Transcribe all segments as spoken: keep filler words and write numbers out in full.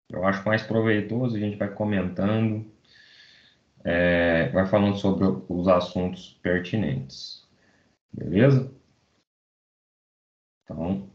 Eu acho mais proveitoso, a gente vai comentando, é, vai falando sobre os assuntos pertinentes. Beleza? Então,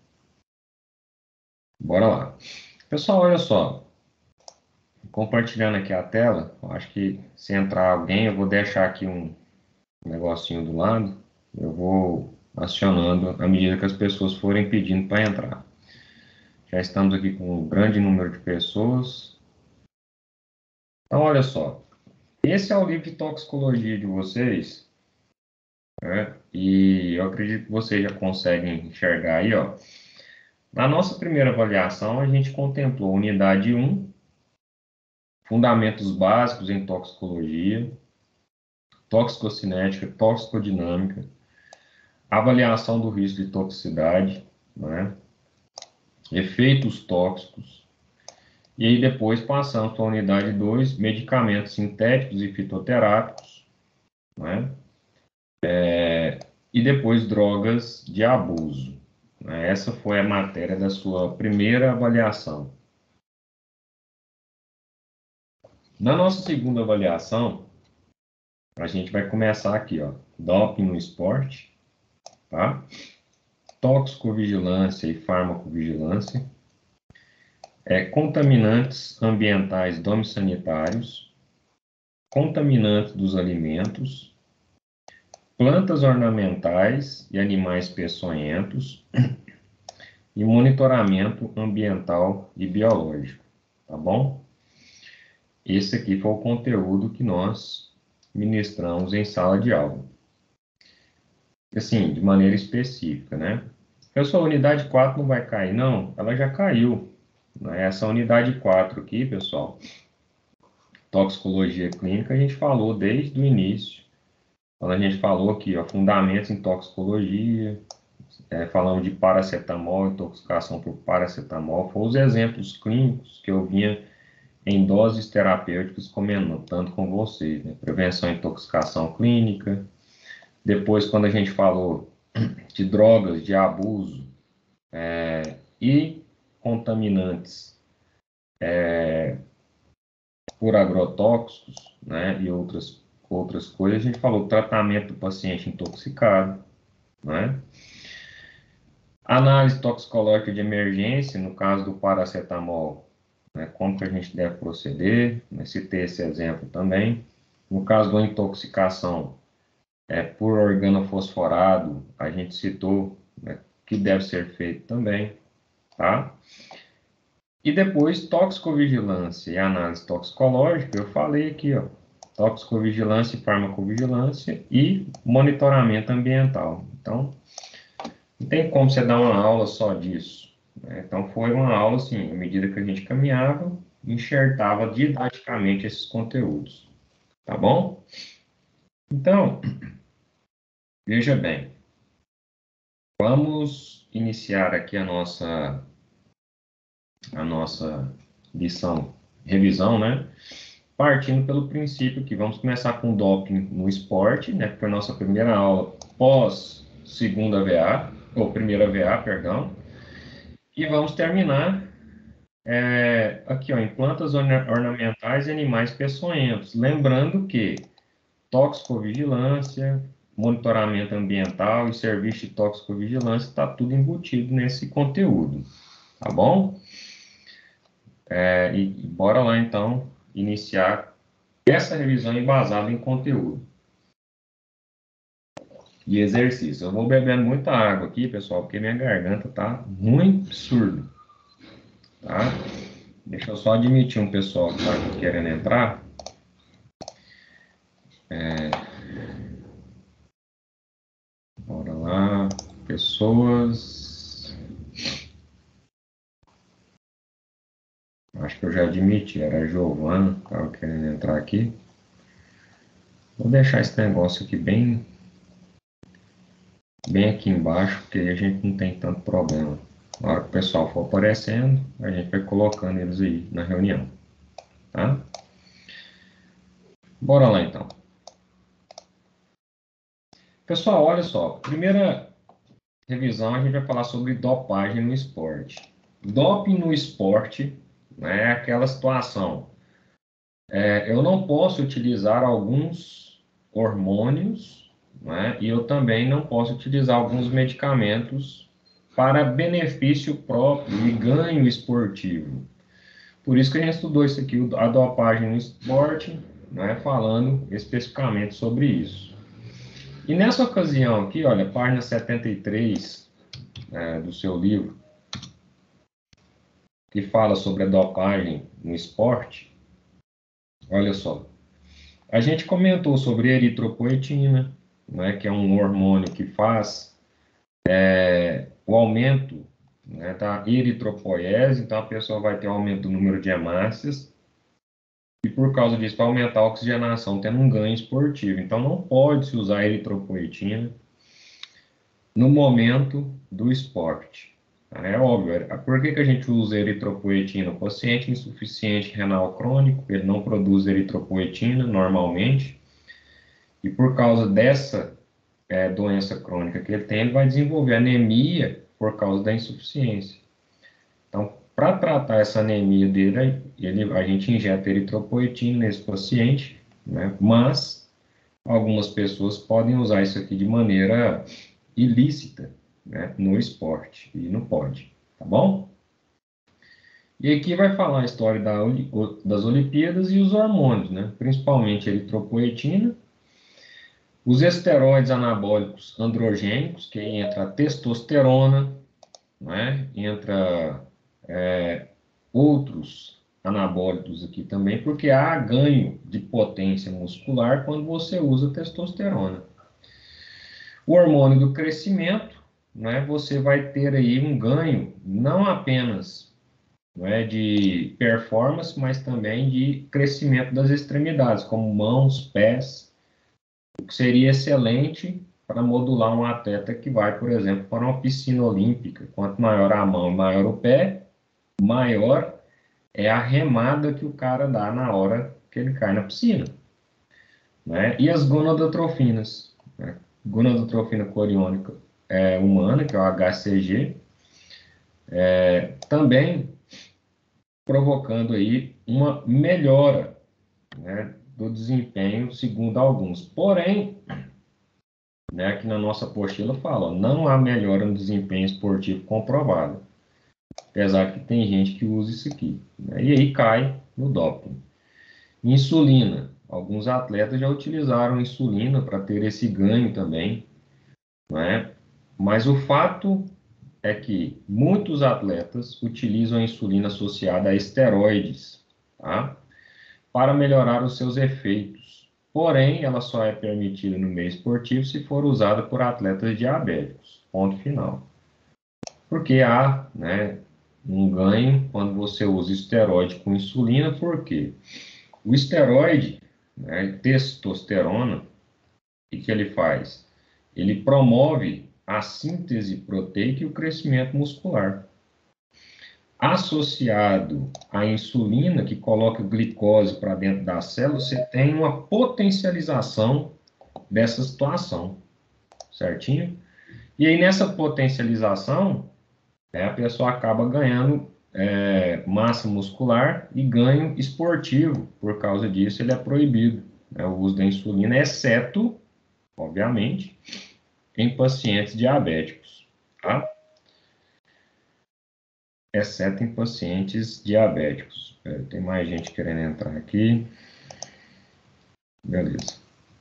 bora lá. Pessoal, olha só. Compartilhando aqui a tela, eu acho que se entrar alguém, eu vou deixar aqui um negocinho do lado. Eu vou acionando à medida que as pessoas forem pedindo para entrar. Já estamos aqui com um grande número de pessoas. Então, olha só. Esse é o livro de toxicologia de vocês, né? E eu acredito que vocês já conseguem enxergar aí, ó. Na nossa primeira avaliação, a gente contemplou a unidade um, fundamentos básicos em toxicologia, toxicocinética, toxicodinâmica, avaliação do risco de toxicidade, né? Efeitos tóxicos. E aí depois passamos para a unidade dois, medicamentos sintéticos e fitoterápicos, né? É, e depois drogas de abuso. Né? Essa foi a matéria da sua primeira avaliação. Na nossa segunda avaliação, a gente vai começar aqui, ó, doping no esporte, tá? Toxicovigilância e farmacovigilância, é, contaminantes ambientais domissanitários, contaminantes dos alimentos, plantas ornamentais e animais peçonhentos e monitoramento ambiental e biológico, tá bom? Esse aqui foi o conteúdo que nós ministramos em sala de aula. Assim, de maneira específica, né? Pessoal, a unidade quatro não vai cair, não? Ela já caiu. Né? Essa unidade quatro aqui, pessoal, toxicologia clínica, a gente falou desde o início. Quando a gente falou aqui, ó, fundamentos em toxicologia, é, falamos de paracetamol, intoxicação por paracetamol, foram os exemplos clínicos que eu vinha em doses terapêuticas comentando com vocês, né? Prevenção e intoxicação clínica. Depois, quando a gente falou de drogas de abuso é, e contaminantes é, por agrotóxicos, né, e outras, outras coisas, a gente falou tratamento do paciente intoxicado, né? Análise toxicológica de emergência, no caso do paracetamol, né, como que a gente deve proceder, né, citei esse exemplo também. No caso da intoxicação é, por organofosforado, a gente citou, né, que deve ser feito também, tá? E depois, toxicovigilância e análise toxicológica, eu falei aqui, ó, toxicovigilância e farmacovigilância e monitoramento ambiental. Então, não tem como você dar uma aula só disso, né? Então, foi uma aula, assim, à medida que a gente caminhava, enxertava didaticamente esses conteúdos, tá bom? Então, veja bem, vamos iniciar aqui a nossa, a nossa lição, revisão, né? Partindo pelo princípio que vamos começar com doping no esporte, né? Que foi a nossa primeira aula pós segunda V A, ou primeira V A, perdão. E vamos terminar é, aqui, ó, em plantas ornamentais e animais peçonhentos. Lembrando que toxicovigilância, monitoramento ambiental e serviço de toxicovigilância está tudo embutido nesse conteúdo, tá bom? É, e, e bora lá, então, iniciar essa revisão embasada em conteúdo e exercício. Eu vou bebendo muita água aqui, pessoal, porque minha garganta tá muito absurdo, tá? Deixa eu só admitir um pessoal que tá querendo entrar. É... Bora lá, pessoas. Acho que eu já admiti, era a Giovana, tava querendo entrar aqui. Vou deixar esse negócio aqui bem, bem aqui embaixo, porque a gente não tem tanto problema. Na hora que o pessoal for aparecendo, a gente vai colocando eles aí na reunião, tá? Bora lá, então. Pessoal, olha só. Primeira revisão, a gente vai falar sobre dopagem no esporte. Doping no esporte, né, é aquela situação. É, eu não posso utilizar alguns hormônios, né, e eu também não posso utilizar alguns medicamentos para benefício próprio e ganho esportivo. Por isso que a gente estudou isso aqui, a dopagem no esporte, né, falando especificamente sobre isso. E nessa ocasião aqui, olha, página setenta e três, é, do seu livro, que fala sobre a dopagem no esporte, olha só. A gente comentou sobre eritropoetina, né, que é um hormônio que faz é, o aumento, né, da eritropoiese, então a pessoa vai ter um aumento do número de hemácias, e por causa disso vai aumentar a oxigenação, tendo um ganho esportivo. Então não pode se usar eritropoetina no momento do esporte. É óbvio, por que, que a gente usa eritropoetina? O paciente insuficiente renal crônico, ele não produz eritropoetina normalmente, e por causa dessa é, doença crônica que ele tem, ele vai desenvolver anemia por causa da insuficiência. Então, para tratar essa anemia dele, ele, a gente injeta eritropoetina nesse paciente, né? Mas algumas pessoas podem usar isso aqui de maneira ilícita, né, no esporte, e não pode, tá bom? E aqui vai falar a história da, das Olimpíadas e os hormônios, né, principalmente a eritropoetina, os esteroides anabólicos androgênicos, que entra a testosterona, né, entra é, outros anabólicos aqui também, porque há ganho de potência muscular quando você usa testosterona. O hormônio do crescimento, né, você vai ter aí um ganho não apenas, não é, de performance, mas também de crescimento das extremidades, como mãos, pés, o que seria excelente para modular um atleta que vai, por exemplo, para uma piscina olímpica. Quanto maior a mão e maior o pé, maior é a remada que o cara dá na hora que ele cai na piscina. Né? E as gonadotrofinas, né? Gonadotrofina coriônica é, humana, que é o H C G, é, também provocando aí uma melhora, né, do desempenho, segundo alguns. Porém, né, aqui na nossa apostila fala, ó, não há melhora no desempenho esportivo comprovada, apesar que tem gente que usa isso aqui, né, e aí cai no doping. Insulina. Alguns atletas já utilizaram insulina para ter esse ganho também, não é? Mas o fato é que muitos atletas utilizam a insulina associada a esteroides, tá? Para melhorar os seus efeitos. Porém, ela só é permitida no meio esportivo se for usada por atletas diabéticos. Ponto final. Porque há, né, um ganho quando você usa esteroide com insulina, por quê? O esteroide, né, testosterona, o que, que ele faz? Ele promove a síntese proteica e o crescimento muscular. Associado à insulina, que coloca glicose para dentro da célula, você tem uma potencialização dessa situação, certinho? E aí, nessa potencialização, né, a pessoa acaba ganhando é, massa muscular e ganho esportivo. Por causa disso, ele é proibido, né, o uso da insulina, exceto, obviamente, em pacientes diabéticos, tá? Exceto em pacientes diabéticos. É, tem mais gente querendo entrar aqui. Beleza.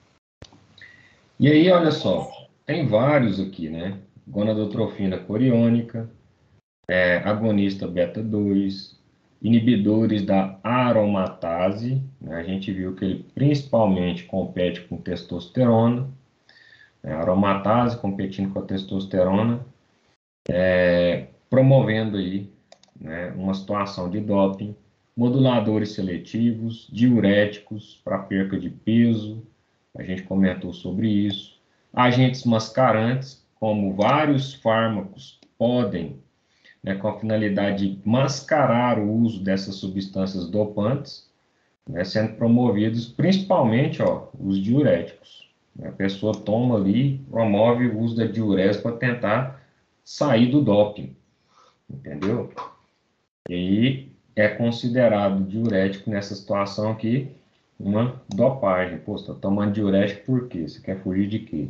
E aí, olha só, tem vários aqui, né? Gonadotrofina coriônica, é, agonista beta dois, inibidores da aromatase, né? A gente viu que ele principalmente compete com testosterona, né? Aromatase competindo com a testosterona, é, promovendo aí, né, uma situação de doping, moduladores seletivos, diuréticos para perca de peso, a gente comentou sobre isso, agentes mascarantes, como vários fármacos podem, né, com a finalidade de mascarar o uso dessas substâncias dopantes, né, sendo promovidos principalmente, ó, os diuréticos. A pessoa toma ali, promove o uso da diurese para tentar sair do doping, entendeu? E aí é considerado diurético nessa situação aqui uma dopagem. Pô, você está tomando diurético por quê? Você quer fugir de quê?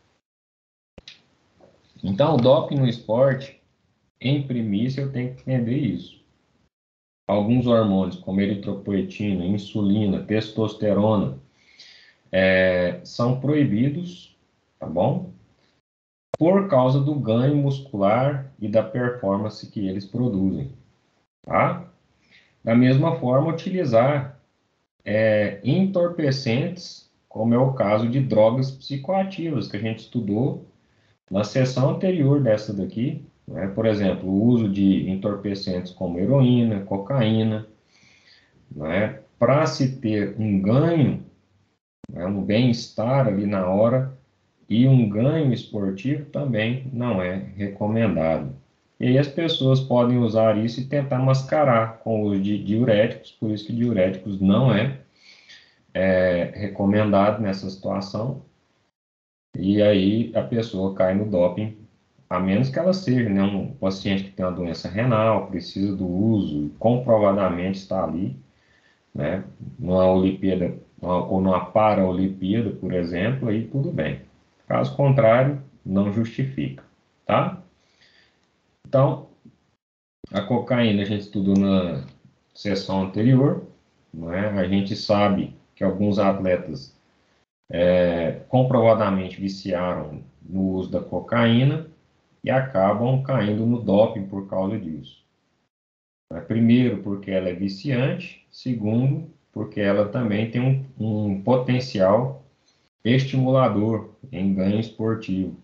Então, o doping no esporte, em primícia, eu tenho que entender isso. Alguns hormônios, como eritropoetina, insulina, testosterona, é, são proibidos, tá bom? Por causa do ganho muscular e da performance que eles produzem, tá? Da mesma forma, utilizar é, entorpecentes, como é o caso de drogas psicoativas, que a gente estudou na sessão anterior dessa daqui, né? Por exemplo, o uso de entorpecentes como heroína, cocaína, né? Para se ter um ganho, né? Um bem-estar ali na hora e um ganho esportivo também não é recomendado. E aí as pessoas podem usar isso e tentar mascarar com o uso de diuréticos, por isso que diuréticos não é, é recomendado nessa situação. E aí a pessoa cai no doping, a menos que ela seja, né, um paciente que tem uma doença renal, precisa do uso, comprovadamente está ali, né, numa Olimpíada ou numa Paraolimpíada, por exemplo, aí tudo bem. Caso contrário, não justifica, tá? Então, a cocaína a gente estudou na sessão anterior, não é? A gente sabe que alguns atletas é, comprovadamente viciaram no uso da cocaína e acabam caindo no doping por causa disso. Primeiro, porque ela é viciante. Segundo, porque ela também tem um, um potencial estimulador em ganho esportivo.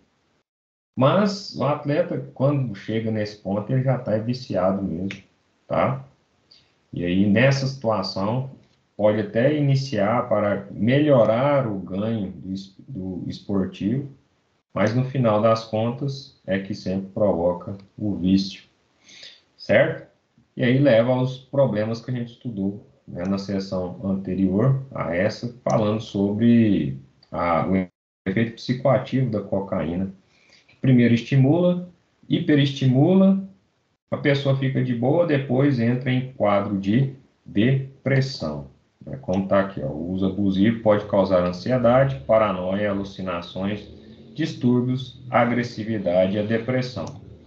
Mas o atleta, quando chega nesse ponto, ele já está viciado mesmo, tá? E aí, nessa situação, pode até iniciar para melhorar o ganho do, do esportivo, mas no final das contas é que sempre provoca o vício, certo? E aí leva aos problemas que a gente estudou, né, na sessão anterior a essa, falando sobre a, o efeito psicoativo da cocaína. Primeiro estimula, hiperestimula, a pessoa fica de boa, depois entra em quadro de depressão. Né? Como está aqui, ó, o uso abusivo pode causar ansiedade, paranoia, alucinações, distúrbios, agressividade e a depressão.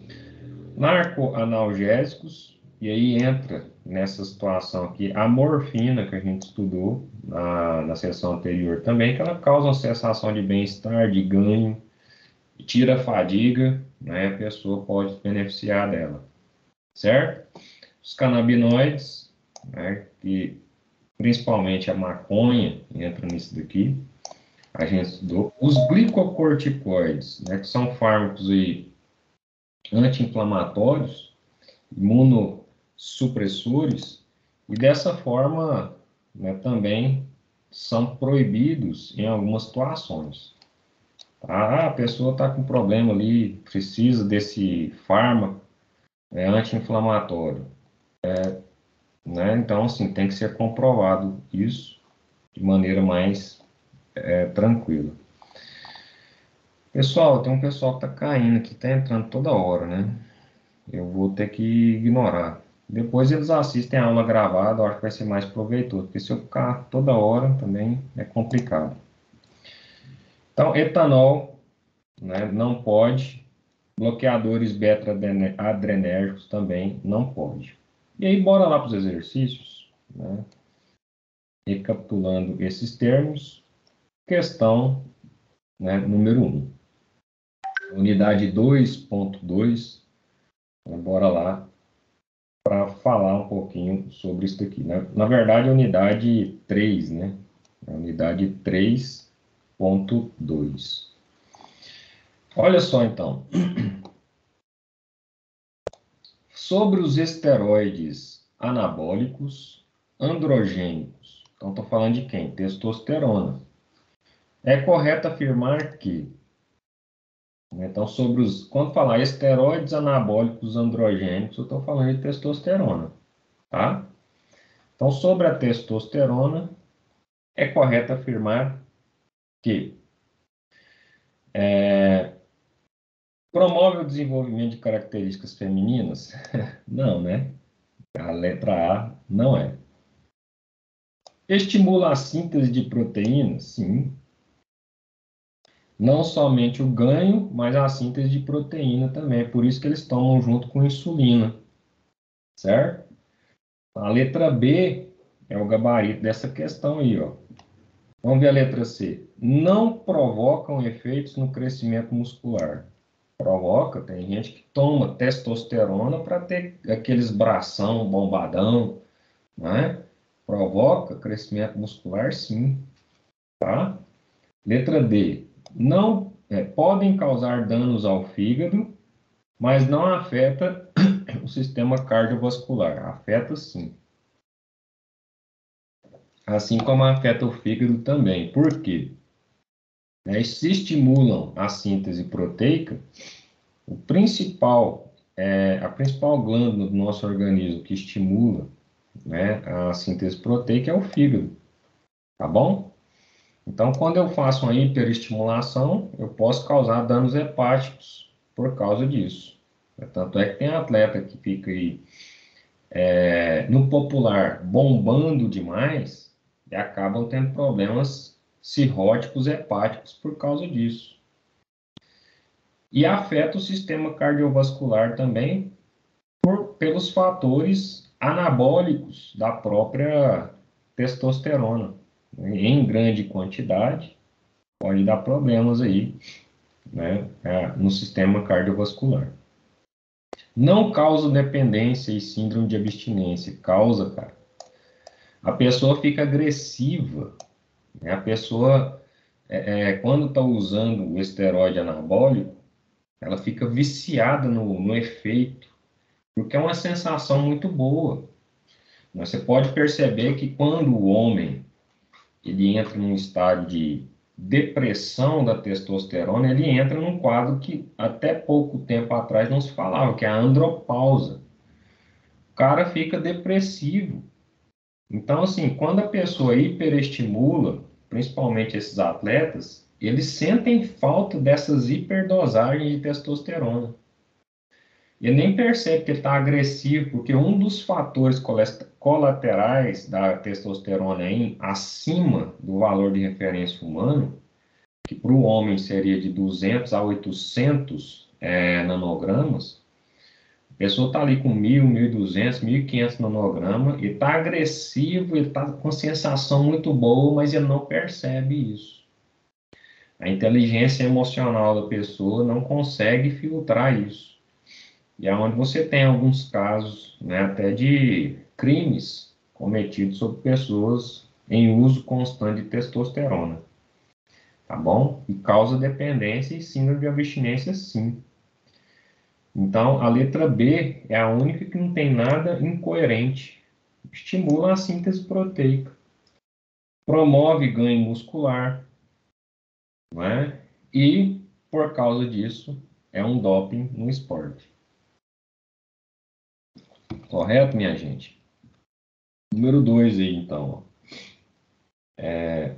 Narcoanalgésicos, e aí entra nessa situação aqui a morfina, que a gente estudou na, na sessão anterior também, que ela causa uma sensação de bem-estar, de ganho, tira a fadiga, né? A pessoa pode se beneficiar dela, certo? Os canabinoides, né? Que principalmente a maconha entra nisso daqui, a gente estudou. Os glicocorticoides, né? Que são fármacos aí anti-inflamatórios, imunossupressores, e dessa forma, né, também são proibidos em algumas situações. Ah, a pessoa está com problema ali, precisa desse fármaco é, anti-inflamatório, né? Então, assim, tem que ser comprovado isso de maneira mais é, tranquila. Pessoal, tem um pessoal que está caindo aqui, está entrando toda hora, né? Eu vou ter que ignorar. Depois eles assistem a aula gravada, eu acho que vai ser mais proveitoso, porque se eu ficar toda hora também é complicado. Então, etanol, né, não pode. Bloqueadores beta-adrenérgicos também não pode. E aí, bora lá para os exercícios, né? Recapitulando esses termos. Questão, né, número um. Unidade dois ponto dois. Então, bora lá para falar um pouquinho sobre isso aqui. Né? Na verdade, a unidade três, né? A unidade três ponto dois. Olha só, então. Sobre os esteroides anabólicos androgênicos. Então, estou falando de quem? Testosterona. É correto afirmar que, então, sobre os, quando falar esteroides anabólicos androgênicos, eu estou falando de testosterona, tá? Então, sobre a testosterona, é correto afirmar que é, promove o desenvolvimento de características femininas? Não, né? A letra A não é. Estimula a síntese de proteínas? Sim. Não somente o ganho, mas a síntese de proteína também. Por isso que eles tomam junto com insulina. Certo? A letra B é o gabarito dessa questão aí, ó. Vamos ver a letra C. Não provocam efeitos no crescimento muscular. Provoca, tem gente que toma testosterona para ter aqueles bração bombadão, né? Provoca crescimento muscular, sim, tá? Letra D. Não é, podem causar danos ao fígado, mas não afeta o sistema cardiovascular. Afeta sim. Assim como afeta o fígado também. Por quê? Né, se estimulam a síntese proteica, o principal, é, a principal glândula do nosso organismo que estimula, né, a síntese proteica é o fígado, tá bom? Então, quando eu faço uma hiperestimulação, eu posso causar danos hepáticos por causa disso. Tanto é que tem atleta que fica aí, é, no popular, bombando demais e acabam tendo problemas cirróticos hepáticos por causa disso. E afeta o sistema cardiovascular também por, pelos fatores anabólicos da própria testosterona. Em grande quantidade, pode dar problemas aí, né, no sistema cardiovascular. Não causa dependência e síndrome de abstinência. Causa, cara. A pessoa fica agressiva, né? A pessoa, é, é, quando está usando o esteroide anabólico, ela fica viciada no, no efeito, porque é uma sensação muito boa. Você pode perceber que quando o homem ele entra num estado de depressão da testosterona, ele entra num quadro que até pouco tempo atrás não se falava, que é a andropausa. O cara fica depressivo. Então, assim, quando a pessoa hiperestimula, principalmente esses atletas, eles sentem falta dessas hiperdosagens de testosterona. Ele nem percebe que ele está agressivo, porque um dos fatores colaterais da testosterona em acima do valor de referência humano, que para o homem seria de duzentos a oitocentos é, nanogramas, a pessoa está ali com mil, mil e duzentos, mil e quinhentos nanogramas, e está agressivo, ele está com sensação muito boa, mas ele não percebe isso. A inteligência emocional da pessoa não consegue filtrar isso. E é onde você tem alguns casos, né, até de crimes cometidos sobre pessoas em uso constante de testosterona, tá bom? E causa dependência e síndrome de abstinência, sim. Então, a letra B é a única que não tem nada incoerente. Estimula a síntese proteica, promove ganho muscular, não é? E, por causa disso, é um doping no esporte. Correto, minha gente? Número dois aí, então. É...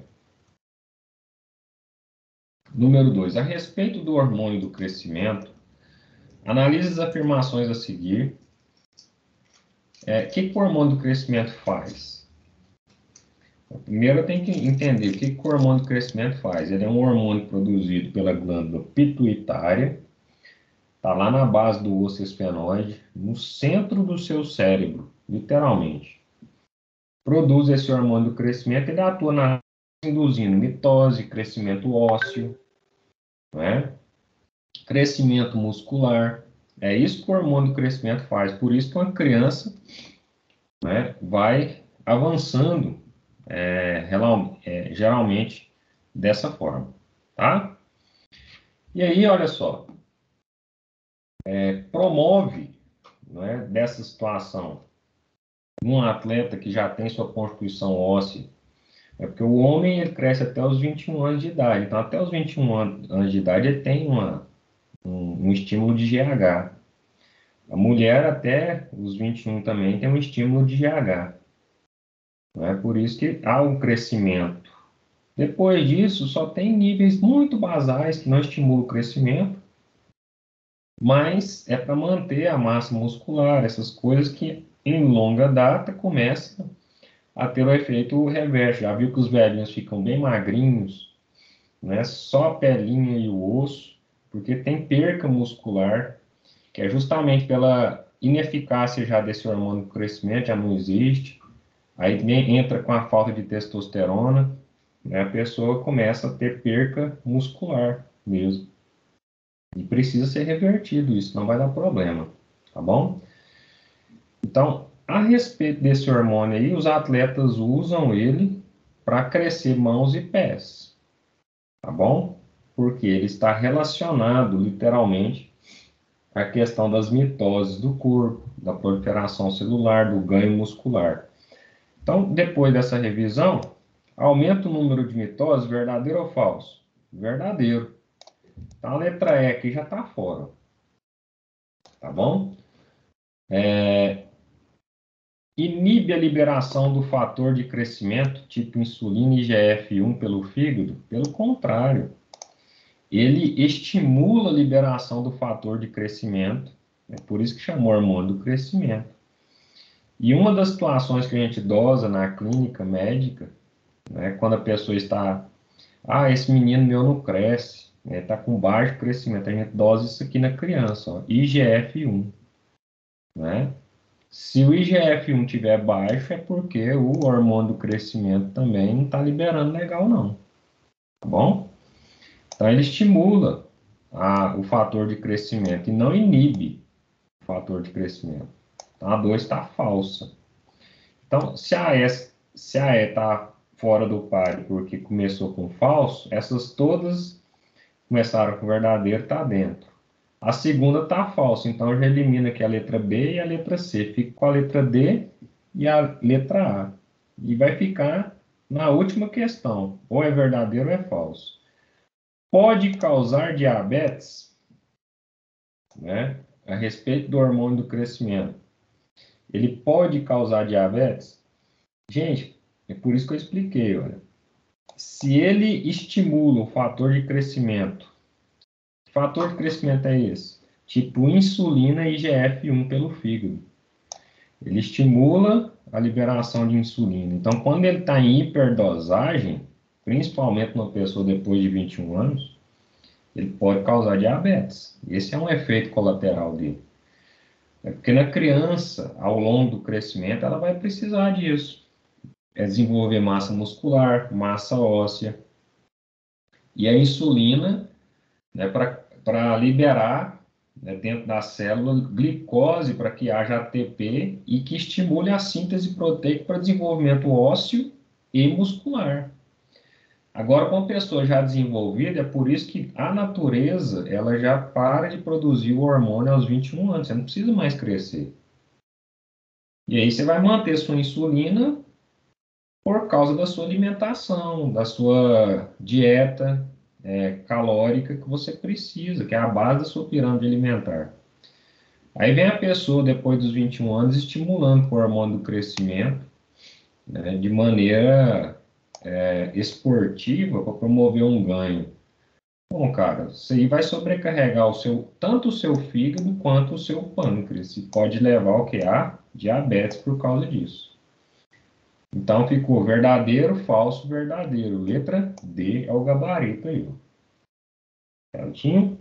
Número dois. A respeito do hormônio do crescimento, analise as afirmações a seguir. É, o que, que o hormônio do crescimento faz? Primeiro eu tenho que entender o que, que o hormônio do crescimento faz. Ele é um hormônio produzido pela glândula pituitária, está lá na base do osso esfenoide, no centro do seu cérebro, literalmente. Produz esse hormônio do crescimento, ele atua na induzindo mitose, crescimento ósseo, né? Crescimento muscular. É isso que o hormônio do crescimento faz. Por isso que uma criança, né, vai avançando é, é, geralmente dessa forma, tá? E aí, olha só, é, promove, né, dessa situação um atleta que já tem sua constituição óssea, é porque o homem ele cresce até os vinte e um anos de idade, então até os vinte e um anos de idade ele tem uma, um, um estímulo de G H. A mulher até os vinte e um também tem um estímulo de G H. Não é por isso que há um crescimento. Depois disso, só tem níveis muito basais que não estimulam o crescimento, mas é para manter a massa muscular, essas coisas que em longa data, começa a ter o efeito reverso. Já viu que os velhinhos ficam bem magrinhos, né? Só a pelinha e o osso, porque tem perca muscular, que é justamente pela ineficácia já desse hormônio do crescimento, já não existe. Aí nem entra com a falta de testosterona, né? A pessoa começa a ter perca muscular mesmo. E precisa ser revertido isso, não vai dar problema, tá bom? Então, a respeito desse hormônio aí, os atletas usam ele para crescer mãos e pés, tá bom? Porque ele está relacionado, literalmente, à questão das mitoses do corpo, da proliferação celular, do ganho muscular. Então, depois dessa revisão, aumenta o número de mitoses, verdadeiro ou falso? Verdadeiro. Então, a letra E aqui já está fora, tá bom? É, inibe a liberação do fator de crescimento, tipo insulina e I G F um pelo fígado? Pelo contrário, ele estimula a liberação do fator de crescimento, é por isso que chamou hormônio do crescimento. E uma das situações que a gente dosa na clínica médica, né, quando a pessoa está, ah, esse menino meu não cresce, né, está com baixo crescimento, a gente dosa isso aqui na criança, ó, I G F um, né? Se o I G F um tiver baixo, é porque o hormônio do crescimento também não está liberando legal, não. Tá bom? Então, ele estimula a, o fator de crescimento e não inibe o fator de crescimento. Então, a dois está falsa. Então, se a E se a E está fora do páreo porque começou com falso, essas todas começaram com verdadeiro, está dentro. A segunda está falsa, então eu já elimino aqui a letra B e a letra C. Fico com a letra D e a letra A. E vai ficar na última questão, ou é verdadeiro ou é falso. Pode causar diabetes, né? A respeito do hormônio do crescimento. Ele pode causar diabetes? Gente, é por isso que eu expliquei, olha. Se ele estimula o fator de crescimento, que fator de crescimento é esse? Tipo insulina e I G F um pelo fígado. Ele estimula a liberação de insulina. Então, quando ele está em hiperdosagem, principalmente numa pessoa depois de vinte e um anos, ele pode causar diabetes. Esse é um efeito colateral dele. É porque na criança, ao longo do crescimento, ela vai precisar disso. É desenvolver massa muscular, massa óssea. E a insulina, né, para liberar, né, dentro da célula, glicose para que haja A T P e que estimule a síntese proteica para desenvolvimento ósseo e muscular. Agora, com a pessoa já desenvolvida, é por isso que a natureza ela já para de produzir o hormônio aos vinte e um anos, você não precisa mais crescer. E aí você vai manter sua insulina por causa da sua alimentação, da sua dieta, é, calórica que você precisa, que é a base da sua pirâmide alimentar. Aí vem a pessoa, depois dos vinte e um anos, estimulando o hormônio do crescimento, né, de maneira é, esportiva para promover um ganho. Bom, cara, isso aí vai sobrecarregar o seu, tanto o seu fígado quanto o seu pâncreas, e pode levar ao que? A diabetes por causa disso. Então ficou verdadeiro, falso, verdadeiro. Letra D é o gabarito aí, ó. Certinho?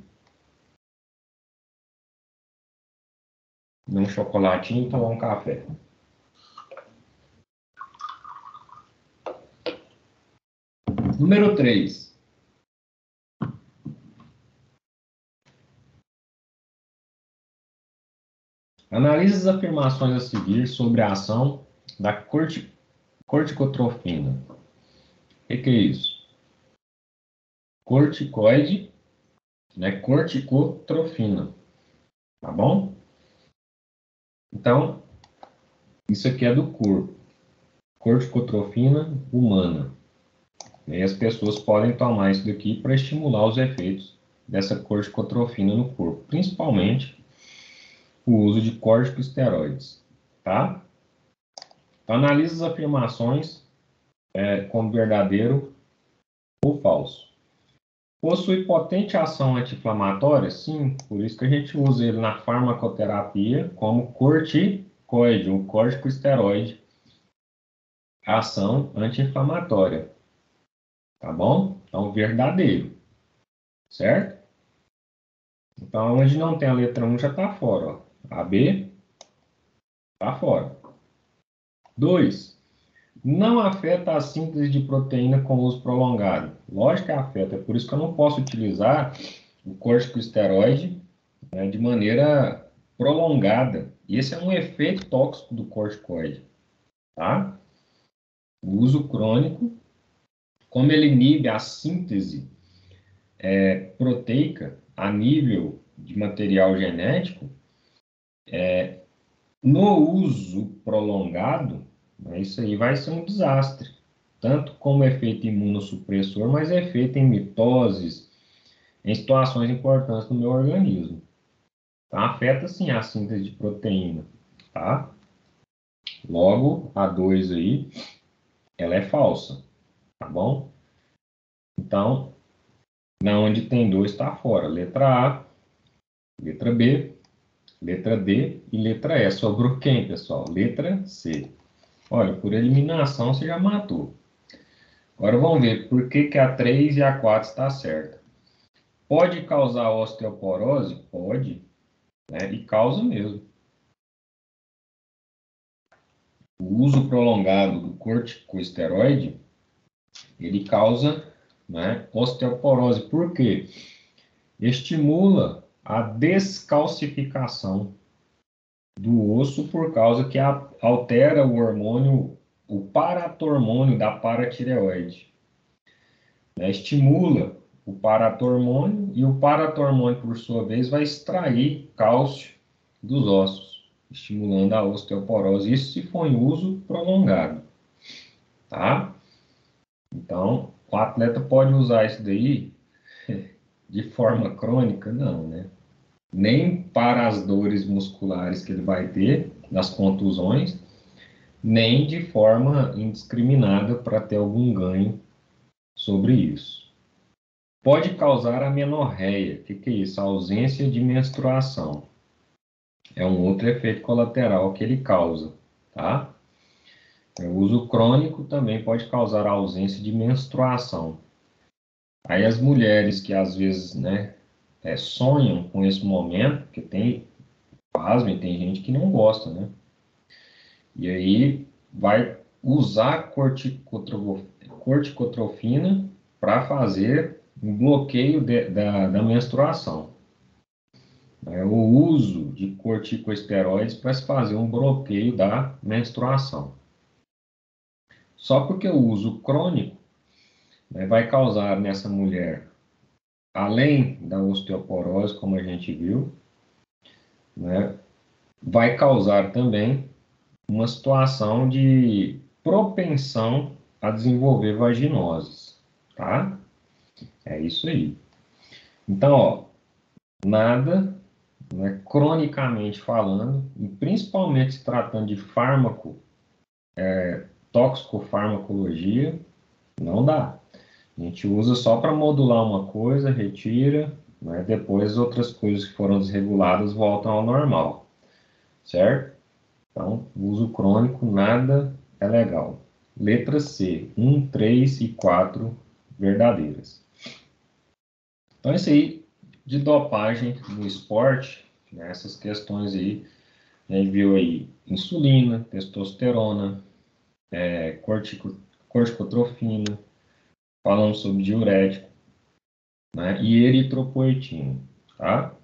Um chocolatinho e tomar um café. Número três. Analise as afirmações a seguir sobre a ação da corti corticotrofina. O que, que é isso? Corticoide, né? Corticotrofina. Tá bom? Então, isso aqui é do corpo. Corticotrofina humana. E as pessoas podem tomar isso daqui para estimular os efeitos dessa corticotrofina no corpo, principalmente o uso de corticosteroides, tá? Então, analise as afirmações é, como verdadeiro ou falso. Possui potente ação anti-inflamatória? Sim, por isso que a gente usa ele na farmacoterapia como corticoide. corticoide ou corticosteroide, ação anti-inflamatória. Tá bom? Então, verdadeiro. Certo? Então, onde não tem a letra um já está fora. Ó. A B está fora. dois. Não afeta a síntese de proteína com uso prolongado. Lógico que afeta, é por isso que eu não posso utilizar o corticosteroide, né, de maneira prolongada. E esse é um efeito tóxico do corticoide. Tá? O uso crônico, como ele inibe a síntese é, proteica a nível de material genético, é, no uso prolongado, né, isso aí vai ser um desastre, tanto como efeito imunossupressor, mas efeito em mitoses, em situações importantes no meu organismo. Então, afeta sim a síntese de proteína, tá? Logo, a dois aí, ela é falsa, tá bom? Então, na onde tem dois está fora. Letra A, letra B, letra D e letra E. Sobrou quem, pessoal? Letra C. Olha, por eliminação você já matou. Agora vamos ver por que, que a três e a quatro está certa. Pode causar osteoporose? Pode, né? E causa mesmo. O uso prolongado do corticosteroide, ele causa, né, osteoporose. Por quê? Estimula a descalcificação do osso por causa que a, altera o hormônio, o paratormônio da paratireoide. Né? Estimula o paratormônio e o paratormônio, por sua vez, vai extrair cálcio dos ossos, estimulando a osteoporose. Isso se for em uso prolongado, tá? Então, o atleta pode usar isso daí de forma crônica? Não, né? Nem para as dores musculares que ele vai ter, das contusões, nem de forma indiscriminada para ter algum ganho sobre isso. Pode causar amenorreia. O que, que é isso? A ausência de menstruação. É um outro efeito colateral que ele causa, tá? O uso crônico também pode causar a ausência de menstruação. Aí as mulheres que às vezes, né, é, sonham com esse momento, porque tem, pasmem, tem gente que não gosta, né? E aí vai usar corticotrofina para fazer um bloqueio de, da, da menstruação. É o uso de corticosteroides para se fazer um bloqueio da menstruação. Só porque o uso crônico, né, vai causar nessa mulher, além da osteoporose, como a gente viu, né, vai causar também uma situação de propensão a desenvolver vaginoses, tá? É isso aí. Então, ó, nada, né, cronicamente falando, e principalmente se tratando de fármaco, é, toxicofarmacologia, não dá. A gente usa só para modular uma coisa, retira, né, depois outras coisas que foram desreguladas voltam ao normal, certo? Então, uso crônico, nada é legal. Letra C, um, três e quatro verdadeiras. Então, isso aí de dopagem no esporte, né, essas questões aí, a gente viu aí insulina, testosterona, é, cortico, corticotrofina, falamos sobre diurético, né, e eritropoetina, tá?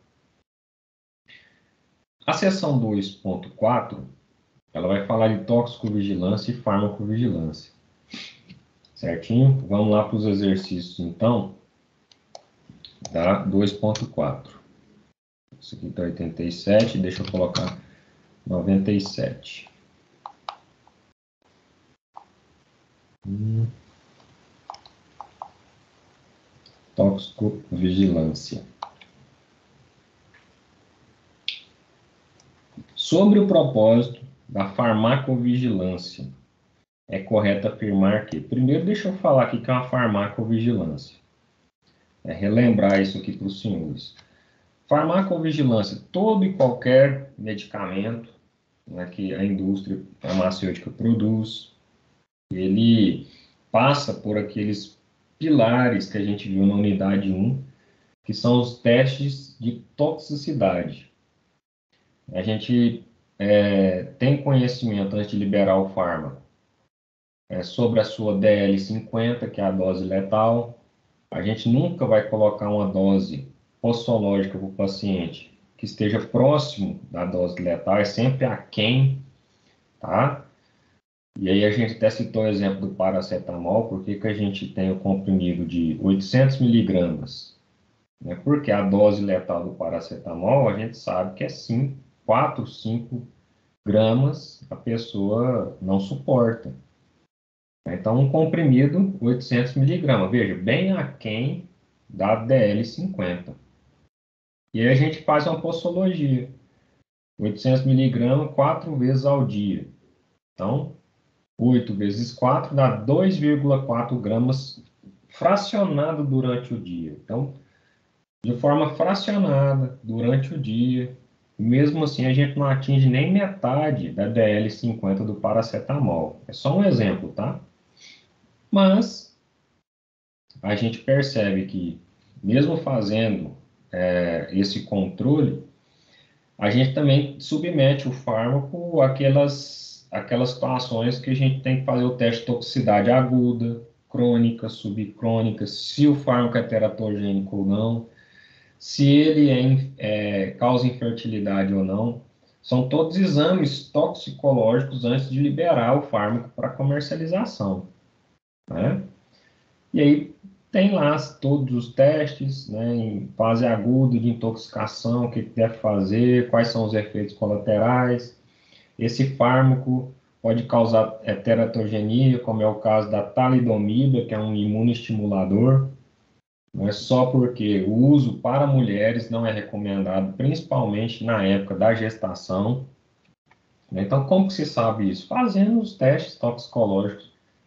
A seção dois ponto quatro, ela vai falar de toxicovigilância e farmacovigilância. Certinho? Vamos lá para os exercícios, então, da dois ponto quatro. Isso aqui está oitenta e sete, deixa eu colocar noventa e sete. Hum. Toxicovigilância. Sobre o propósito da farmacovigilância, é correto afirmar que... Primeiro, deixa eu falar aqui que é uma farmacovigilância. É relembrar isso aqui para os senhores. Farmacovigilância, todo e qualquer medicamento, né, que a indústria farmacêutica produz. Ele passa por aqueles pilares que a gente viu na unidade um, que são os testes de toxicidade. A gente é, tem conhecimento antes de liberar o fármaco é, sobre a sua D L cinquenta, que é a dose letal. A gente nunca vai colocar uma dose possológica para o paciente que esteja próximo da dose letal, é sempre aquém, tá? E aí a gente até citou o exemplo do paracetamol, porque que a gente tem o comprimido de oitocentos miligramas, né? Porque a dose letal do paracetamol, a gente sabe que é cinco, quatro, cinco gramas, a pessoa não suporta. Então, um comprimido, oitocentos miligramas, veja, bem aquém da D L cinquenta. E aí a gente faz uma posologia, oitocentos miligramas, quatro vezes ao dia. Então, oito vezes quatro dá dois vírgula quatro gramas fracionado durante o dia. Então, de forma fracionada durante o dia, mesmo assim a gente não atinge nem metade da D L cinquenta do paracetamol. É só um exemplo, tá? Mas a gente percebe que, mesmo fazendo é, esse controle, a gente também submete o fármaco àquelas, àquelas situações que a gente tem que fazer o teste de toxicidade aguda, crônica, subcrônica, se o fármaco é teratogênico ou não, se ele é, é, causa infertilidade ou não. São todos exames toxicológicos antes de liberar o fármaco para comercialização, né? E aí tem lá todos os testes, né, em fase aguda de intoxicação, o que deve fazer, quais são os efeitos colaterais. Esse fármaco pode causar é, teratogenia, como é o caso da talidomida, que é um imunoestimulador. Não é só porque o uso para mulheres não é recomendado, principalmente na época da gestação. Então, como que se sabe isso? Fazendo os testes toxicológicos.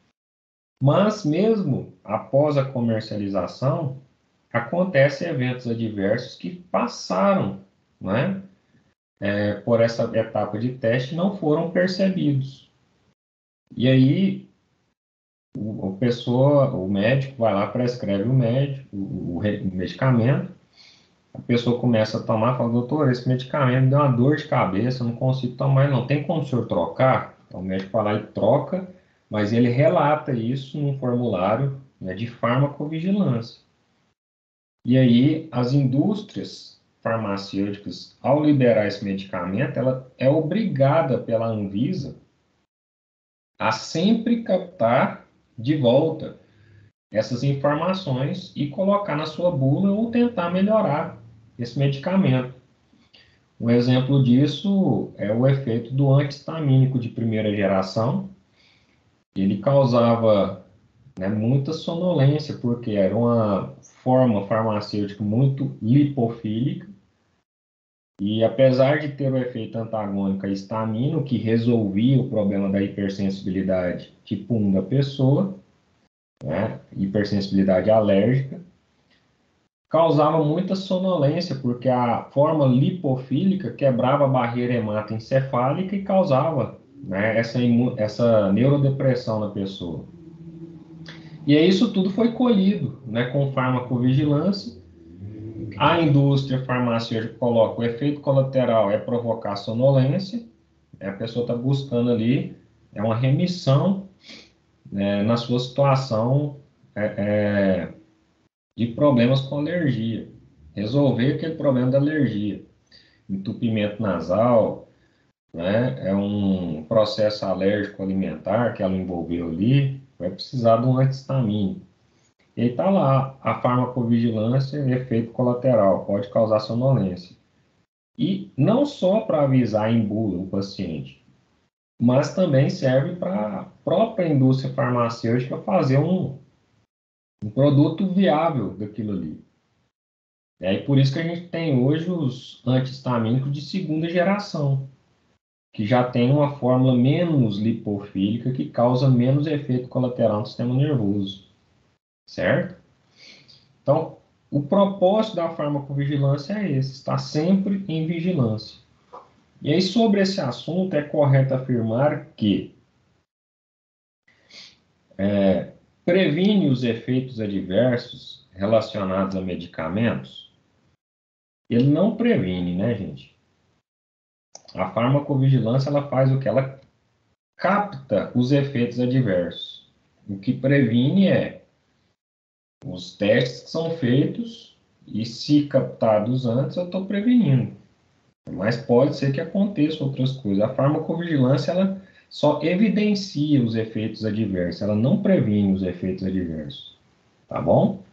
Mas mesmo após a comercialização, acontecem eventos adversos que passaram, né, é, por essa etapa de teste e não foram percebidos. E aí o, o pessoa, o médico vai lá, prescreve o médico, o, o, o medicamento, a pessoa começa a tomar, fala, doutor, esse medicamento me deu uma dor de cabeça, eu não consigo tomar, não. Tem como o senhor trocar? Então, o médico vai lá e troca, mas ele relata isso num formulário, né, de farmacovigilância. E aí, as indústrias farmacêuticas, ao liberar esse medicamento, ela é obrigada pela Anvisa a sempre captar de volta essas informações e colocar na sua bula ou tentar melhorar esse medicamento. Um exemplo disso é o efeito do antihistamínico de primeira geração. Ele causava, né, muita sonolência, porque era uma forma farmacêutica muito lipofílica, e apesar de ter o efeito antagônico à histamina, que resolvia o problema da hipersensibilidade tipo um da pessoa, né, hipersensibilidade alérgica, causava muita sonolência, porque a forma lipofílica quebrava a barreira hematoencefálica e causava, né, essa, essa neurodepressão na pessoa. E aí isso tudo foi colhido, né, com farmacovigilância. A indústria farmacêutica coloca o efeito colateral é provocar sonolência, né, a pessoa está buscando ali, é uma remissão, né, na sua situação é, é, de problemas com alergia, resolver aquele problema da alergia, entupimento nasal, né, é um processo alérgico alimentar que ela envolveu ali, vai precisar de um antihistamínico. E está lá, a farmacovigilância, efeito colateral, pode causar sonolência. E não só para avisar em bula o paciente, mas também serve para a própria indústria farmacêutica fazer um, um produto viável daquilo ali. É por isso que a gente tem hoje os antihistamínicos de segunda geração, que já tem uma fórmula menos lipofílica, que causa menos efeito colateral no sistema nervoso, certo? Então, o propósito da farmacovigilância é esse, estar sempre em vigilância. E aí, sobre esse assunto, é correto afirmar que é, previne os efeitos adversos relacionados a medicamentos? Ele não previne, né, gente? A farmacovigilância, ela faz o que? Ela capta os efeitos adversos. O que previne é os testes que são feitos e, se captados antes, eu estou prevenindo. Mas pode ser que aconteça outras coisas. A farmacovigilância, ela só evidencia os efeitos adversos, ela não previne os efeitos adversos. Tá bom?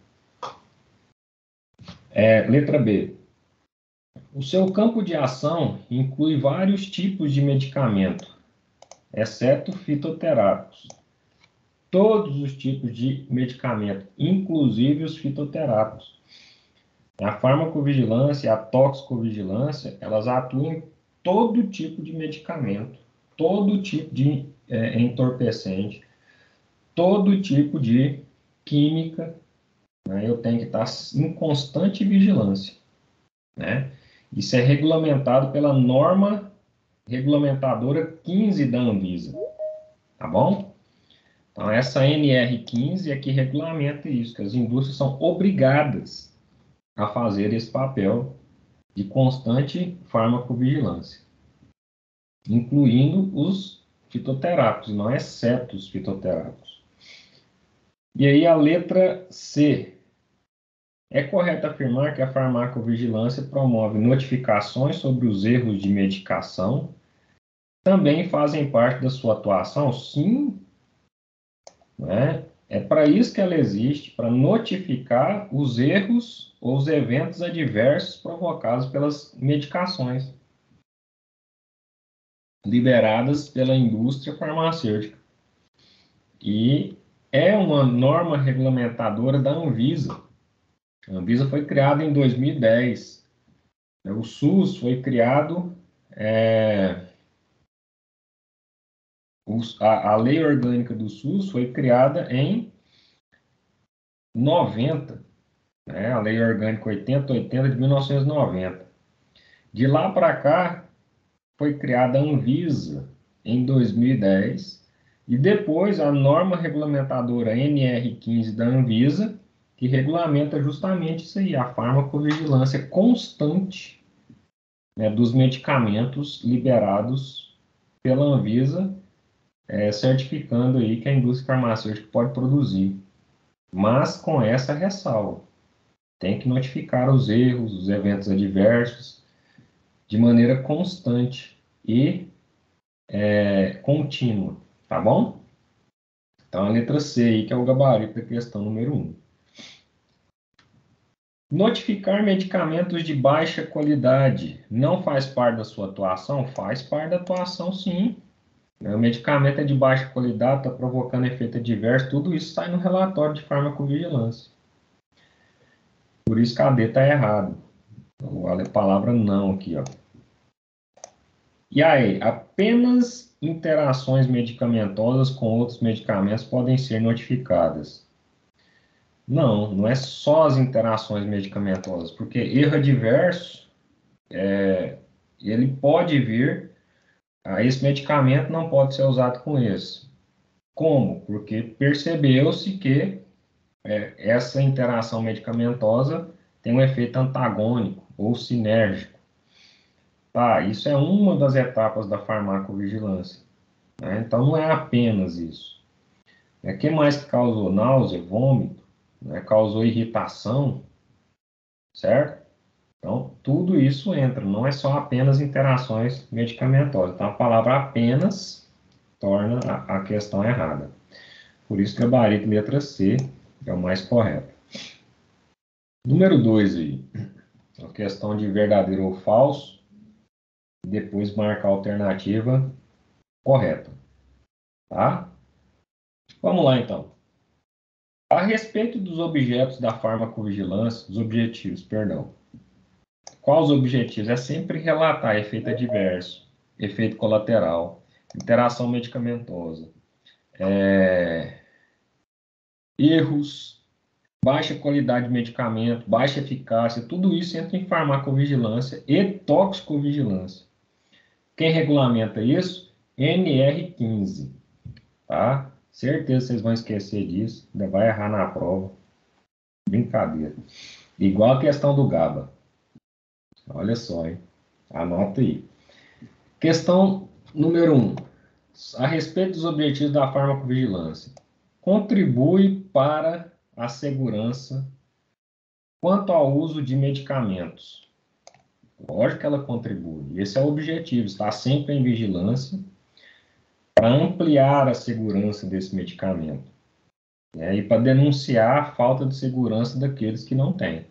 É, letra B. O seu campo de ação inclui vários tipos de medicamento, exceto fitoterápicos. Todos os tipos de medicamento, inclusive os fitoterápicos. A farmacovigilância e a toxicovigilância, elas atuam em todo tipo de medicamento, todo tipo de é, entorpecente, todo tipo de química, né? Eu tenho que estar em constante vigilância, né? Isso é regulamentado pela norma regulamentadora quinze da Anvisa, tá bom? Então, essa N R quinze é que regulamenta isso, que as indústrias são obrigadas a fazer esse papel de constante farmacovigilância, incluindo os fitoterápicos, não exceto os fitoterápicos. E aí a letra C. É correto afirmar que a farmacovigilância promove notificações sobre os erros de medicação? Também fazem parte da sua atuação? Sim, né? É para isso que ela existe, para notificar os erros ou os eventos adversos provocados pelas medicações liberadas pela indústria farmacêutica. E é uma norma regulamentadora da Anvisa. A Anvisa foi criada em dois mil e dez. O SUS foi criado... É, a, a lei orgânica do SUS foi criada em noventa, né? A lei orgânica oitenta oitenta de mil novecentos e noventa. De lá para cá, foi criada a Anvisa em dois mil e dez, e depois a norma regulamentadora N R quinze da Anvisa, que regulamenta justamente isso aí, a farmacovigilância constante, né, dos medicamentos liberados pela Anvisa, é, certificando aí que a indústria farmacêutica pode produzir. Mas com essa ressalva, tem que notificar os erros, os eventos adversos, de maneira constante e é, contínua, tá bom? Então, a letra C aí, que é o gabarito da questão número um. Notificar medicamentos de baixa qualidade não faz parte da sua atuação? Faz parte da atuação, sim. O medicamento é de baixa qualidade, está provocando efeito adverso, tudo isso sai no relatório de farmacovigilância. Por isso que a D está errado. A palavra não aqui, ó. E aí, apenas interações medicamentosas com outros medicamentos podem ser notificadas. Não, não é só as interações medicamentosas, porque erro adverso, é, ele pode vir, a esse medicamento não pode ser usado com esse. Como? Porque percebeu-se que é, essa interação medicamentosa tem um efeito antagônico ou sinérgico. Tá, isso é uma das etapas da farmacovigilância, né? Então, não é apenas isso. O que mais que causou náusea, vômito, né? Causou irritação, certo? Então, tudo isso entra, não é só apenas interações medicamentosas. Então, a palavra apenas torna a, a questão errada. Por isso, gabarito letra C é o mais correto. Número dois aí, a questão de verdadeiro ou falso, e depois marcar a alternativa correta, tá? Vamos lá, então. A respeito dos objetos da farmacovigilância, dos objetivos, perdão. Quais os objetivos? É sempre relatar efeito adverso, efeito colateral, interação medicamentosa, é, erros, baixa qualidade de medicamento, baixa eficácia, tudo isso entra em farmacovigilância e toxicovigilância. Quem regulamenta isso? N R quinze, tá? Certeza vocês vão esquecer disso, ainda vai errar na prova. Brincadeira. Igual a questão do GABA. Olha só, hein? Anota aí. Questão número um. A respeito dos objetivos da farmacovigilância. Contribui para a segurança quanto ao uso de medicamentos. Lógico que ela contribui. Esse é o objetivo, estar sempre em vigilância para ampliar a segurança desse medicamento. Né? E para denunciar a falta de segurança daqueles que não têm.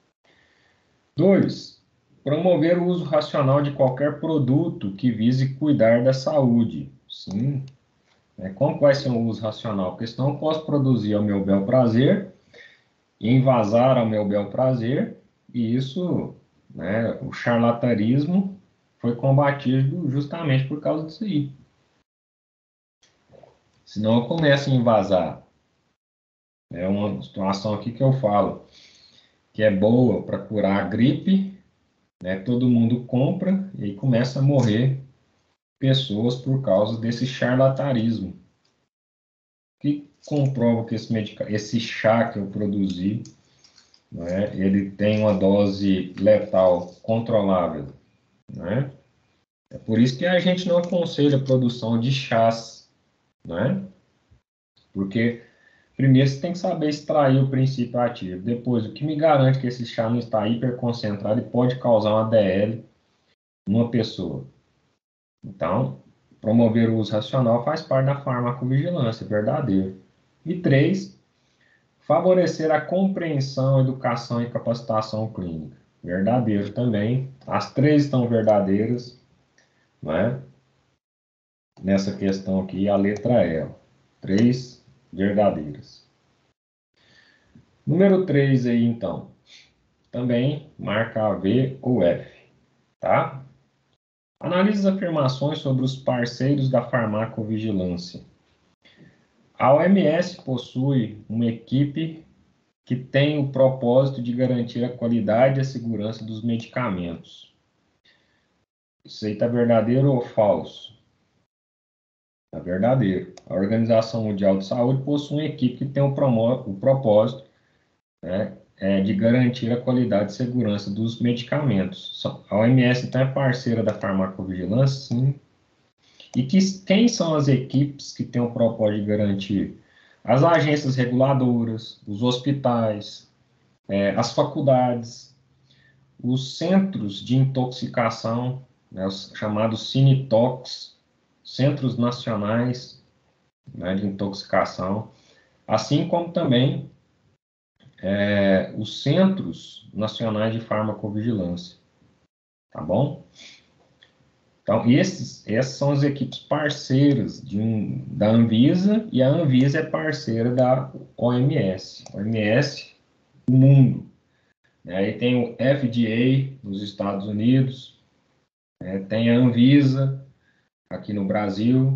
Dois, promover o uso racional de qualquer produto que vise cuidar da saúde. Sim. Né? Como vai ser um uso racional? Porque senão eu posso produzir ao meu bel prazer, invasar ao meu bel prazer, e isso, né, o charlatanismo foi combatido justamente por causa disso aí. Senão eu começo a invasar. É uma situação aqui que eu falo que é boa para curar a gripe, né? Todo mundo compra e aí começa a morrer pessoas por causa desse charlatanismo. Que comprova que esse, medica... esse chá que eu produzi, né, ele tem uma dose letal controlável, né? É por isso que a gente não aconselha a produção de chás, né? Porque primeiro você tem que saber extrair o princípio ativo. Depois, o que me garante que esse chá não está hiperconcentrado e pode causar uma A D L numa pessoa? Então, promover o uso racional faz parte da farmacovigilância, verdadeiro. E três, favorecer a compreensão, educação e capacitação clínica. Verdadeiro também. As três estão verdadeiras, né? Nessa questão aqui, a letra E. Três verdadeiras. Número três aí, então. Também marca A, V ou F, tá? Analise as afirmações sobre os parceiros da farmacovigilância. A O M S possui uma equipe que tem o propósito de garantir a qualidade e a segurança dos medicamentos. Isso aí está verdadeiro ou falso? Está verdadeiro. A Organização Mundial de Saúde possui uma equipe que tem o, o propósito, né, é, de garantir a qualidade e segurança dos medicamentos. A O M S, então, é parceira da farmacovigilância, sim. E que, quem são as equipes que têm o propósito de garantir? As agências reguladoras, os hospitais, é, as faculdades, os centros de intoxicação, né, os chamados CINITOX, Centros Nacionais, né, de Intoxicação, assim como também é, os Centros Nacionais de Farmacovigilância, tá bom? Então, esses, essas são as equipes parceiras de um, da Anvisa, e a Anvisa é parceira da O M S. O M S, o mundo. Aí tem o F D A nos Estados Unidos, né, tem a Anvisa aqui no Brasil,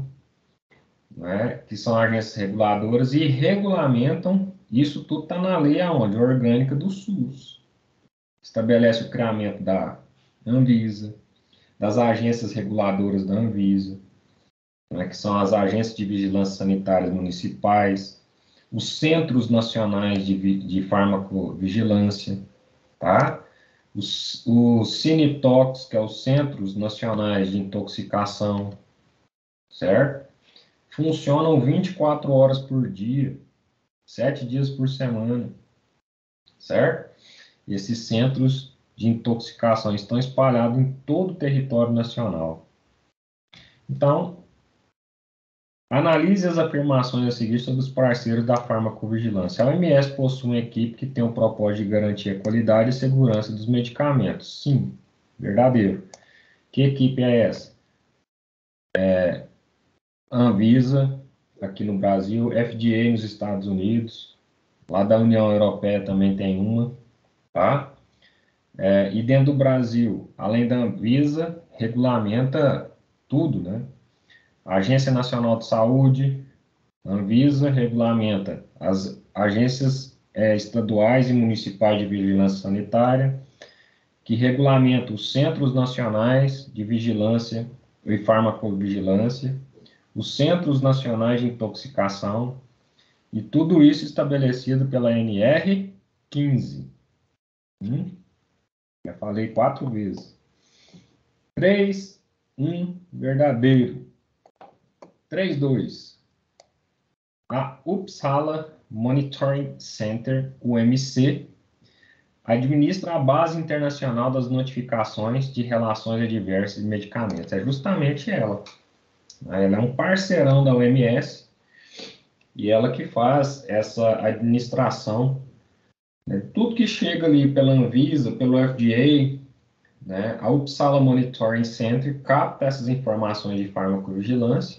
né, que são agências reguladoras e regulamentam, isso tudo está na lei aonde? Orgânica do SUS. Estabelece o criamento da Anvisa, das agências reguladoras da Anvisa, né, que são as agências de vigilância sanitária municipais, os centros nacionais de, de farmacovigilância, tá? Os, os CINITOX, que é os Centros Nacionais de Intoxicação, certo? Funcionam vinte e quatro horas por dia, sete dias por semana, certo? E esses centros de intoxicação estão espalhados em todo o território nacional. Então, analise as afirmações a seguir sobre os parceiros da farmacovigilância. A O M S possui uma equipe que tem o propósito de garantir a qualidade e segurança dos medicamentos. Sim, verdadeiro. Que equipe é essa? É a Anvisa, aqui no Brasil, F D A nos Estados Unidos, lá da União Europeia também tem uma, tá? É, e dentro do Brasil, além da Anvisa, regulamenta tudo, né? A Agência Nacional de Saúde, a Anvisa regulamenta as agências é, estaduais e municipais de vigilância sanitária, que regulamentam os Centros Nacionais de Vigilância e Farmacovigilância, os Centros Nacionais de Intoxicação, e tudo isso estabelecido pela N R quinze. Hum? Já falei quatro vezes. três, um, verdadeiro. três, dois. A Uppsala Monitoring Center, U M C, administra a base internacional das notificações de relações adversas de medicamentos. É justamente ela. Ela é um parceirão da O M S e ela que faz essa administração, né? Tudo que chega ali pela Anvisa, pelo F D A, né? A Uppsala Monitoring Center capta essas informações de farmacovigilância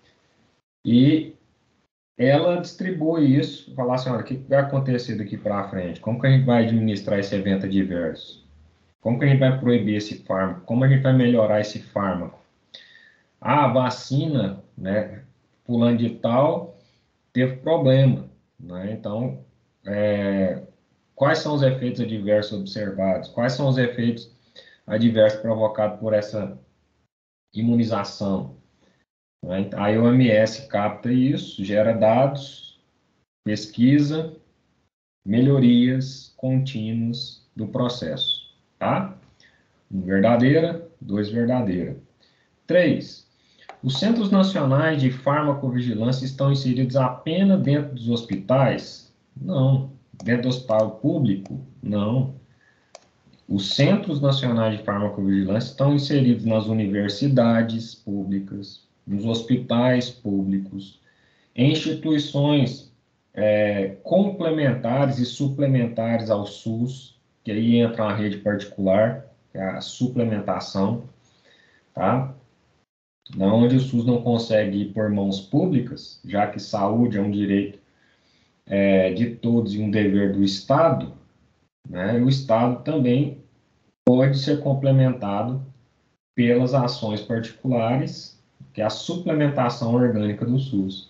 e ela distribui isso, falar assim, olha, o que vai acontecer daqui para frente? Como que a gente vai administrar esse evento adverso? Como que a gente vai proibir esse fármaco? Como a gente vai melhorar esse fármaco? Ah, a vacina, né, fulano de tal, teve problema, né? Então, é, quais são os efeitos adversos observados? Quais são os efeitos adversos provocados por essa imunização? Né? A O M S capta isso, gera dados, pesquisa, melhorias contínuas do processo, tá? Um verdadeira, dois verdadeira. Três, os Centros Nacionais de Farmacovigilância estão inseridos apenas dentro dos hospitais? Não. Dentro do hospital público? Não. Os Centros Nacionais de Farmacovigilância estão inseridos nas universidades públicas, nos hospitais públicos, em instituições é, complementares e suplementares ao SUS, que aí entra a rede particular, que é a suplementação, tá? Onde o SUS não consegue ir por mãos públicas, já que saúde é um direito é, de todos e um dever do Estado, né? O Estado também pode ser complementado pelas ações particulares, que é a suplementação orgânica do SUS.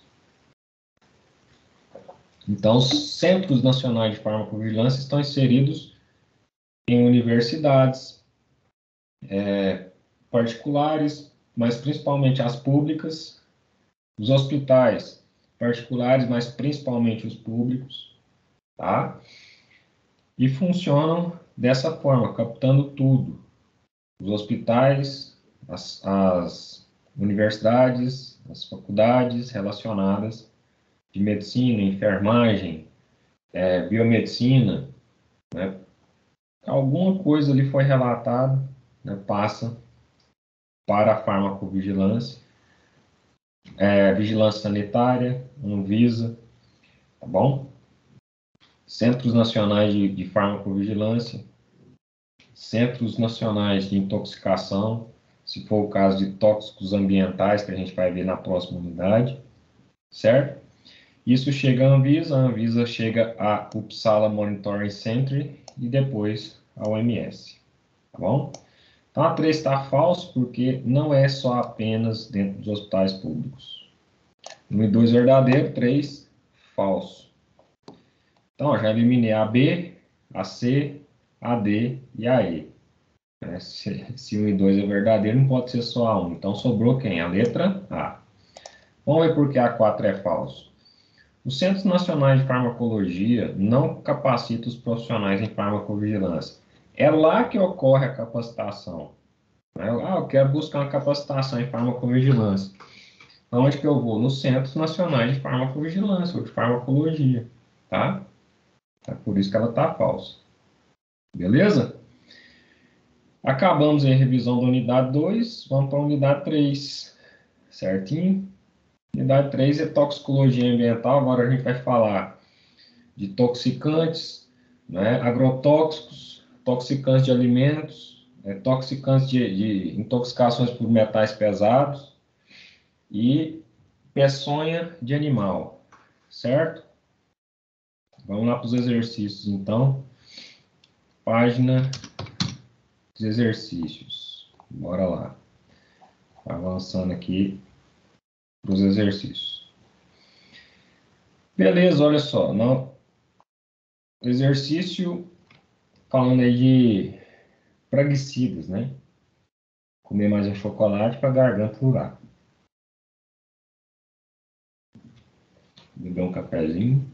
Então, os Centros Nacionais de Farmacovigilância estão inseridos em universidades é, particulares, mas principalmente as públicas, os hospitais particulares, mas principalmente os públicos, tá? E funcionam dessa forma, captando tudo. Os hospitais, as, as universidades, as faculdades relacionadas de medicina, enfermagem, é, biomedicina, né? Alguma coisa ali foi relatada, né? Passa para a farmacovigilância, é, vigilância sanitária, Anvisa, tá bom? Centros Nacionais de, de Farmacovigilância, Centros Nacionais de Intoxicação, se for o caso de tóxicos ambientais, que a gente vai ver na próxima unidade, certo? Isso chega à Anvisa, a Anvisa chega à Uppsala Monitoring Center e depois à O M S, tá bom? Então a três está falso porque não é só apenas dentro dos hospitais públicos. um e dois verdadeiro, três falso. Então, ó, já eliminei a B, a C, a D e a E. É, se, se um e dois é verdadeiro, não pode ser só a um. Então, sobrou quem? A letra A. Vamos ver por que a quatro é falso. Os Centros Nacionais de Farmacologia não capacitam os profissionais em farmacovigilância. É lá que ocorre a capacitação. Ah, eu quero buscar uma capacitação em farmacovigilância. Onde que eu vou? Nos Centros Nacionais de Farmacovigilância ou de Farmacologia, tá? É por isso que ela está falsa. Beleza? Acabamos em revisão da unidade dois, vamos para a unidade três. Certinho? Unidade três é toxicologia ambiental. Agora a gente vai falar de toxicantes, né, agrotóxicos, toxicantes de alimentos, é, toxicantes de, de intoxicações por metais pesados e peçonha de animal, certo? Vamos lá para os exercícios, então. Página dos exercícios. Bora lá. Avançando aqui para os exercícios. Beleza, olha só. No exercício falando aí de praguicidas, né? comer mais um chocolate para a garganta durar. Beber um cafezinho.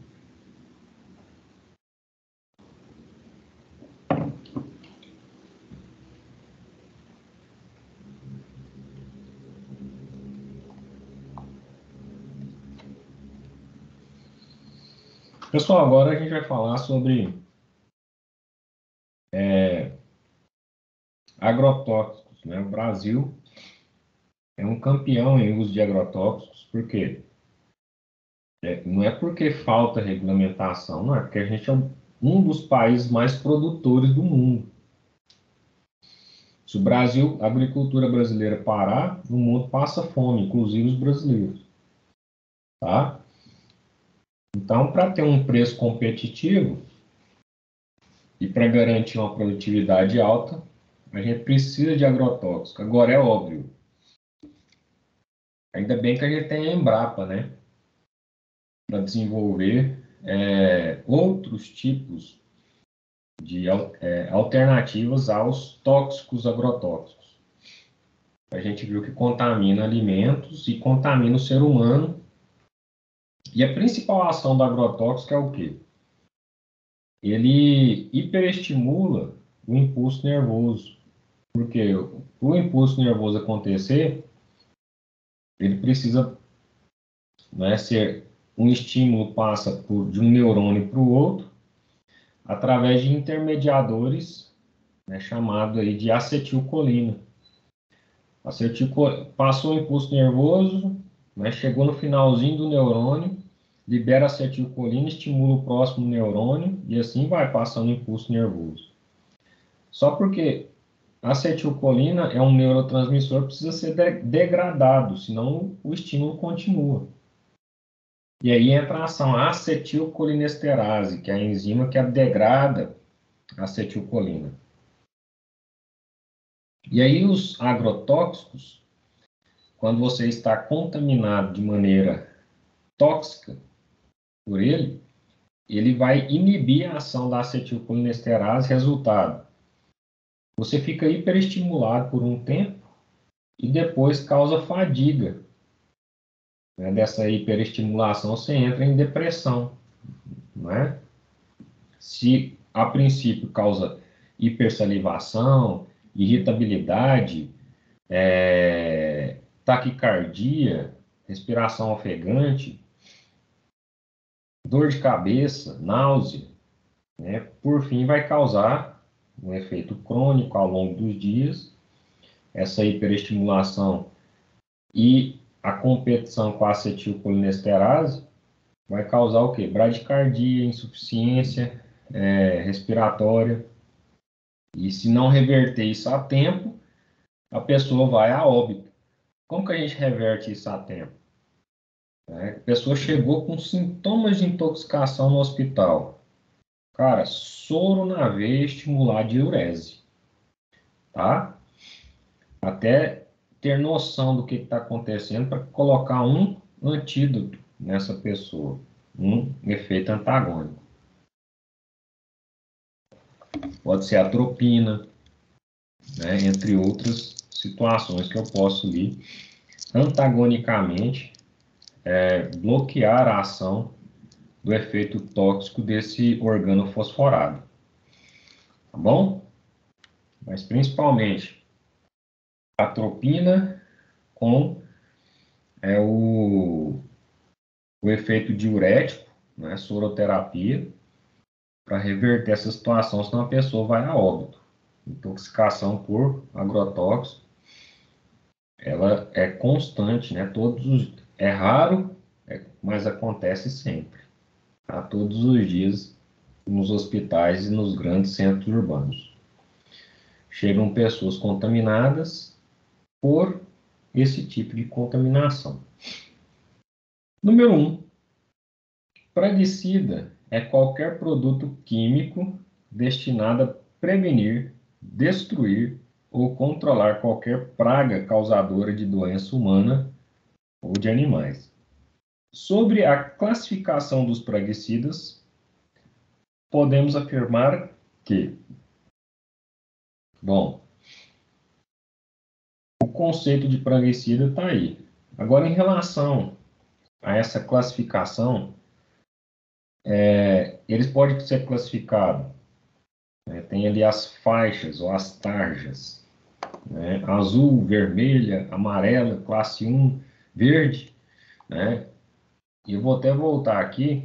Pessoal, agora a gente vai falar sobre é, agrotóxicos, né? O Brasil é um campeão em uso de agrotóxicos, por quê? É, não é porque falta regulamentação, não é porque a gente é um dos países mais produtores do mundo. Se o Brasil, a agricultura brasileira parar, o mundo passa fome, inclusive os brasileiros, tá? Então, para ter um preço competitivo e para garantir uma produtividade alta, a gente precisa de agrotóxico. Agora, é óbvio, ainda bem que a gente tem a Embrapa, né? Para desenvolver é, outros tipos de é, alternativas aos tóxicos agrotóxicos. A gente viu que contamina alimentos e contamina o ser humano. E a principal ação do agrotóxico é o quê? Ele hiperestimula o impulso nervoso. Porque para o impulso nervoso acontecer, ele precisa, né, ser um estímulo passa por, de um neurônio para o outro através de intermediadores, né, chamado aí de acetilcolina. Acetilcolina passou o impulso nervoso, né, chegou no finalzinho do neurônio, libera acetilcolina, estimula o próximo neurônio e assim vai passando o impulso nervoso. Só porque a acetilcolina é um neurotransmissor que precisa ser de degradado, senão o estímulo continua. E aí entra a ação acetilcolinesterase, que é a enzima que degrada a acetilcolina. E aí os agrotóxicos, quando você está contaminado de maneira tóxica por ele, ele vai inibir a ação da acetilcolinesterase, resultado, você fica hiperestimulado por um tempo e depois causa fadiga. Né? Dessa hiperestimulação você entra em depressão, não é? Se a princípio causa hipersalivação, irritabilidade, é, taquicardia, respiração ofegante, dor de cabeça, náusea, né? Por fim, vai causar um efeito crônico ao longo dos dias, essa hiperestimulação e a competição com a acetilcolinesterase vai causar o quê? Bradicardia, insuficiência é, respiratória. E se não reverter isso a tempo, a pessoa vai a óbito. Como que a gente reverte isso a tempo? É, a pessoa chegou com sintomas de intoxicação no hospital. Cara, soro na veia estimular a diurese, tá? Até ter noção do que está acontecendo para colocar um antídoto nessa pessoa, um efeito antagônico. Pode ser atropina, né, entre outras situações que eu posso ali, antagonicamente, é, bloquear a ação do efeito tóxico desse organofosforado. Tá bom? Mas principalmente atropina com é, o, o efeito diurético, né, soroterapia, para reverter essa situação, senão a pessoa vai a óbito. Intoxicação por agrotóxico, ela é constante, né? Todos os, é raro, é, mas acontece sempre, tá? Todos os dias nos hospitais e nos grandes centros urbanos. Chegam pessoas contaminadas por esse tipo de contaminação. Número um, praguicida é qualquer produto químico destinado a prevenir, destruir ou controlar qualquer praga causadora de doença humana ou de animais. Sobre a classificação dos praguicidas, podemos afirmar que, bom, conceito de praguicida está aí. Agora, em relação a essa classificação, é, eles podem ser classificados, né, tem ali as faixas ou as tarjas, né, azul, vermelha, amarela, classe um, verde, né, e eu vou até voltar aqui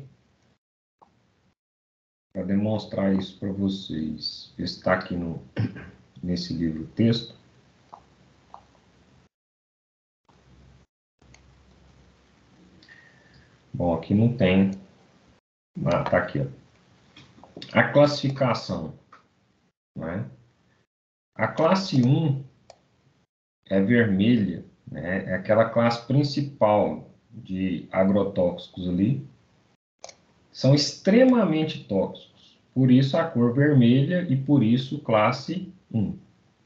para demonstrar isso para vocês. Está aqui no, nesse livro texto. Bom, aqui não tem. Ah, tá aqui, ó. A classificação, né? A classe um é vermelha, né? É aquela classe principal de agrotóxicos ali. São extremamente tóxicos. Por isso a cor vermelha e por isso classe um.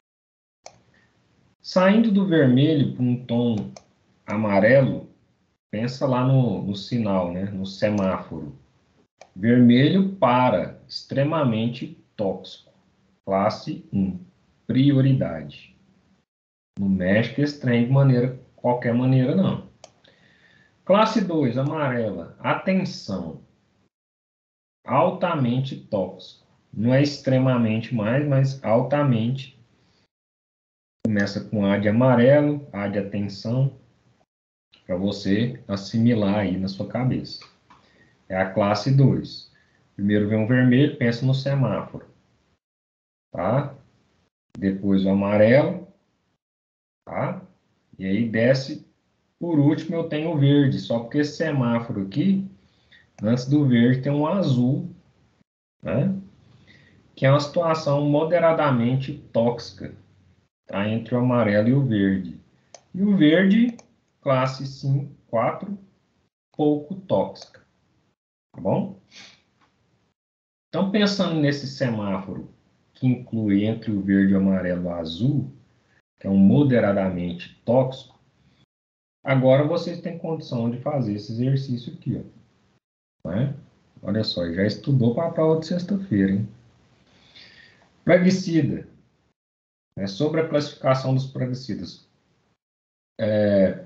Saindo do vermelho para um tom amarelo, pensa lá no, no sinal, né? No semáforo. Vermelho para extremamente tóxico. Classe um. Prioridade. Não mexe com esse trem de maneira, qualquer maneira, não. Classe dois, amarela. Atenção. Altamente tóxico. Não é extremamente mais, mas altamente. Começa com A de amarelo, A de atenção, para você assimilar aí na sua cabeça. É a classe dois. Primeiro vem o vermelho, pensa no semáforo. Tá? Depois o amarelo. Tá? E aí desce. Por último, eu tenho o verde, só porque esse semáforo aqui, antes do verde, tem um azul, né? Que é uma situação moderadamente tóxica, tá? Entre o amarelo e o verde. E o verde, classe cinco, quatro, pouco tóxica, tá bom? Então, pensando nesse semáforo que inclui entre o verde, o amarelo e o azul, que é um moderadamente tóxico, agora vocês têm condição de fazer esse exercício aqui, ó, né? Olha só, já estudou para a prova de sexta-feira, hein? Praguicida. É sobre a classificação dos praguicidas. É...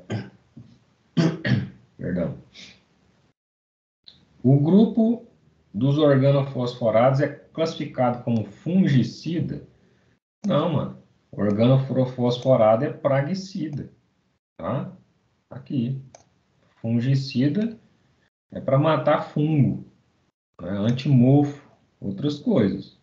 Perdão. O grupo dos organofosforados é classificado como fungicida? Não, mano. Organofosforado é praguicida, tá? Aqui. Fungicida é para matar fungo, né? Antimofo, outras coisas.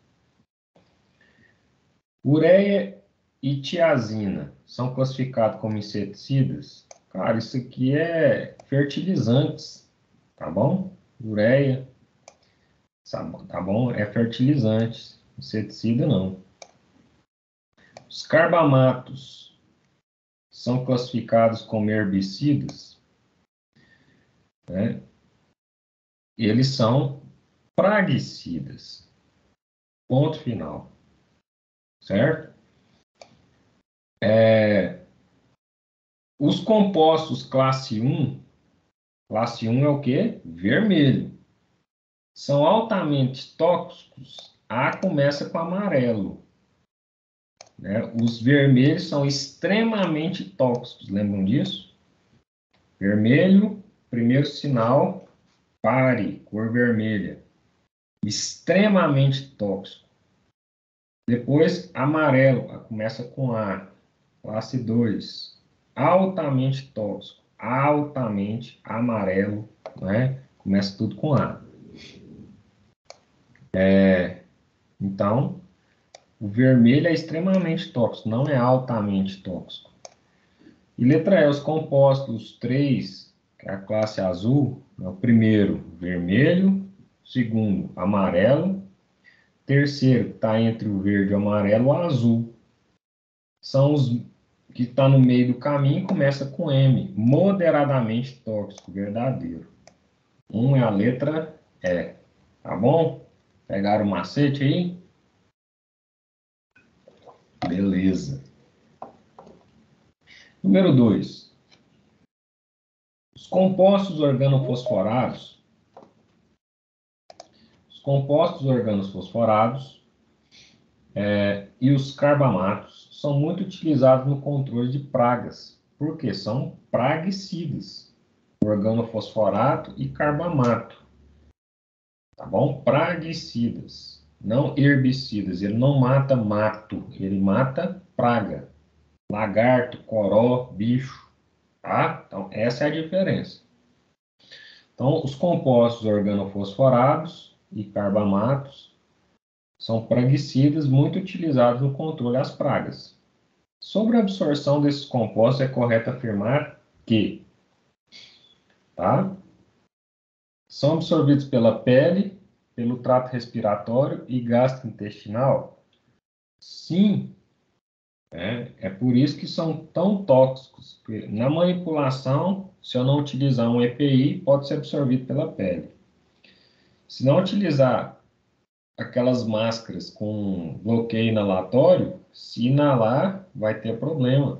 Ureia e tiazina são classificados como inseticidas? Cara, isso aqui é fertilizantes, tá bom? Ureia, tá bom? É fertilizantes, inseticida não. Os carbamatos são classificados como herbicidas, né? Eles são praguicidas. Ponto final. Certo? É, os compostos classe um, classe um é o quê? Vermelho. São altamente tóxicos. A começa com amarelo. Né? Os vermelhos são extremamente tóxicos. Lembram disso? Vermelho, primeiro sinal, pare, cor vermelha. Extremamente tóxico. Depois, amarelo, começa com A. Classe dois, altamente tóxico, altamente amarelo, né? Começa tudo com A. É, então, o vermelho é extremamente tóxico, não é altamente tóxico. E letra E, os compostos três, que é a classe azul, é o primeiro, vermelho, segundo, amarelo, terceiro, que está entre o verde e o amarelo, o azul. São os que está no meio do caminho, começa com M, moderadamente tóxico, verdadeiro. Um é a letra E, tá bom? Pegaram o macete aí? Beleza. Número dois. Os compostos organofosforados, os compostos organofosforados, É, e os carbamatos são muito utilizados no controle de pragas, porque são praguicidas, organofosforato e carbamato, tá bom? Praguicidas, não herbicidas. Ele não mata mato, ele mata praga, lagarto, coró, bicho, tá? Então, essa é a diferença. Então, os compostos organofosforados e carbamatos são praguicidas muito utilizados no controle das pragas. Sobre a absorção desses compostos, é correto afirmar que, tá? São absorvidos pela pele, pelo trato respiratório e gastrointestinal? Sim, é, é por isso que são tão tóxicos. Na manipulação, se eu não utilizar um E P I, pode ser absorvido pela pele. Se não utilizar aquelas máscaras com bloqueio inalatório, se inalar, vai ter problema.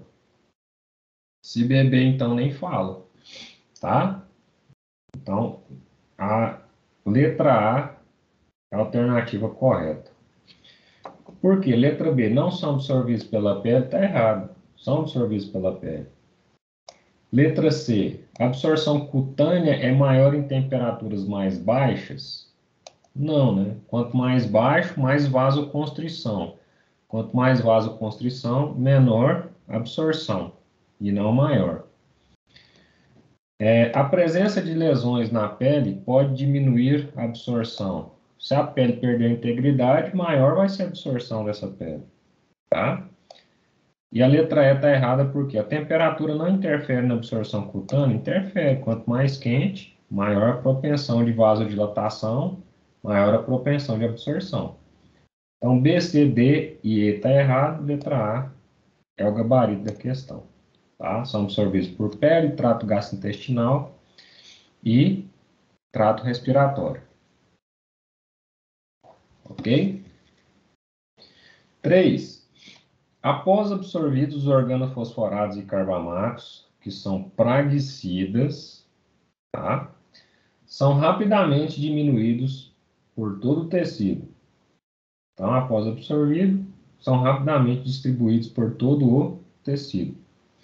Se beber, então, nem falo, tá? Então, a letra A é a alternativa correta. Por quê? Letra B, não são absorvidos pela pele, está errado. São absorvidos pela pele. Letra C, a absorção cutânea é maior em temperaturas mais baixas? Não, né? Quanto mais baixo, mais vasoconstrição. Quanto mais vasoconstrição, menor absorção, e não maior. É, a presença de lesões na pele pode diminuir a absorção. Se a pele perder a integridade, maior vai ser a absorção dessa pele, tá? E a letra E está errada porque a temperatura não interfere na absorção cutânea? Interfere. Quanto mais quente, maior a propensão de vasodilatação, maior a propensão de absorção. Então, B, C, D e E está errado, letra A é o gabarito da questão. Tá? São absorvidos por pele, trato gastrointestinal e trato respiratório. Ok? três. Após absorvidos os organofosforados e carbamatos, que são praguicidas, tá? São rapidamente diminuídos por todo o tecido. Então, após absorvido, são rapidamente distribuídos por todo o tecido.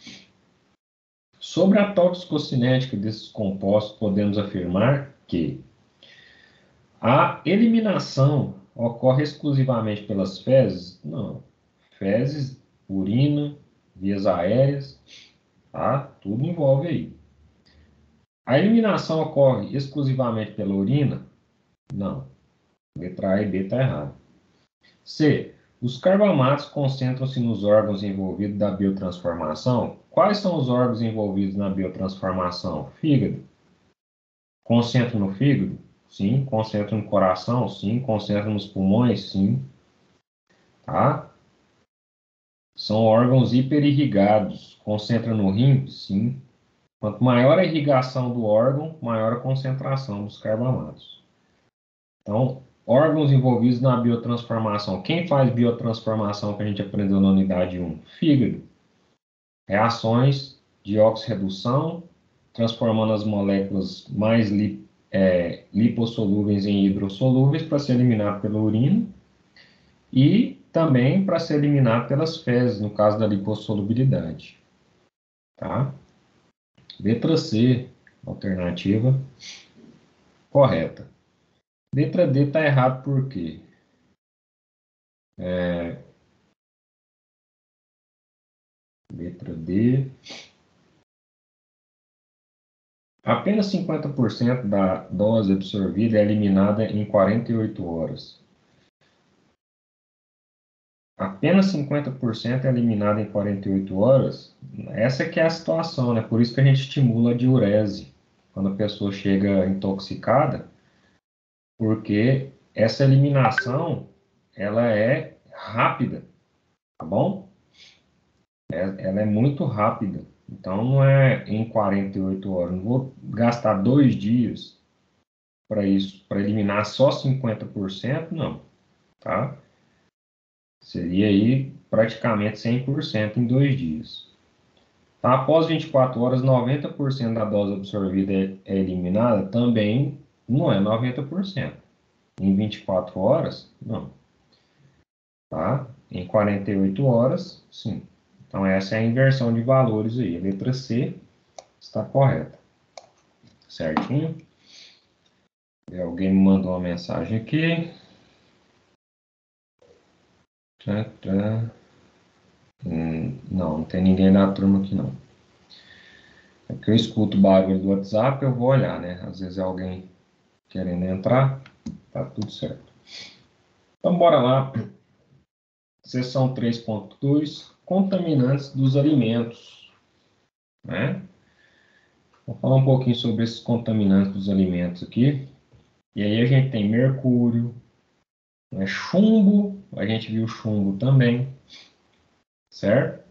Sobre a toxicocinética desses compostos, podemos afirmar que a eliminação ocorre exclusivamente pelas fezes? Não. Fezes, urina, vias aéreas, tá? Tudo envolve aí. A eliminação ocorre exclusivamente pela urina? Não. Letra A e B está errado. C. Os carbamatos concentram-se nos órgãos envolvidos da biotransformação? Quais são os órgãos envolvidos na biotransformação? Fígado. Concentra no fígado? Sim. Concentra no coração? Sim. Concentra nos pulmões? Sim. Tá? São órgãos hiperirrigados. Concentra no rim? Sim. Quanto maior a irrigação do órgão, maior a concentração dos carbamatos. Então, órgãos envolvidos na biotransformação. Quem faz biotransformação que a gente aprendeu na unidade um? Fígado. Reações de oxirredução, transformando as moléculas mais li, é, lipossolúveis em hidrossolúveis para ser eliminado pela urina e também para ser eliminado pelas fezes, no caso da lipossolubilidade. Tá? Letra C, alternativa correta. Letra D está errado por quê? É... Letra D. Apenas cinquenta por cento da dose absorvida é eliminada em quarenta e oito horas. Apenas cinquenta por cento é eliminada em quarenta e oito horas? Essa que é a situação, né? Por isso que a gente estimula a diurese quando a pessoa chega intoxicada, porque essa eliminação, ela é rápida, tá bom? Ela é muito rápida. Então, não é em quarenta e oito horas. Não vou gastar dois dias para isso, para eliminar só cinquenta por cento, não. Tá? Seria aí praticamente cem por cento em dois dias. Tá? Após vinte e quatro horas, noventa por cento da dose absorvida é, é eliminada? Também não é noventa por cento. Em vinte e quatro horas, não. tá? Em quarenta e oito horas, sim. Então, essa é a inversão de valores aí. A letra C está correta. Certinho? E alguém me mandou uma mensagem aqui. Tá, tá. Hum, não, não tem ninguém da turma aqui, não. É que eu escuto o barulho do WhatsApp, eu vou olhar, né? Às vezes é alguém querendo entrar, tá tudo certo. Então, bora lá. Seção três ponto dois, contaminantes dos alimentos, né? Vou falar um pouquinho sobre esses contaminantes dos alimentos aqui. E aí a gente tem mercúrio, né? Chumbo, a gente viu chumbo também, certo?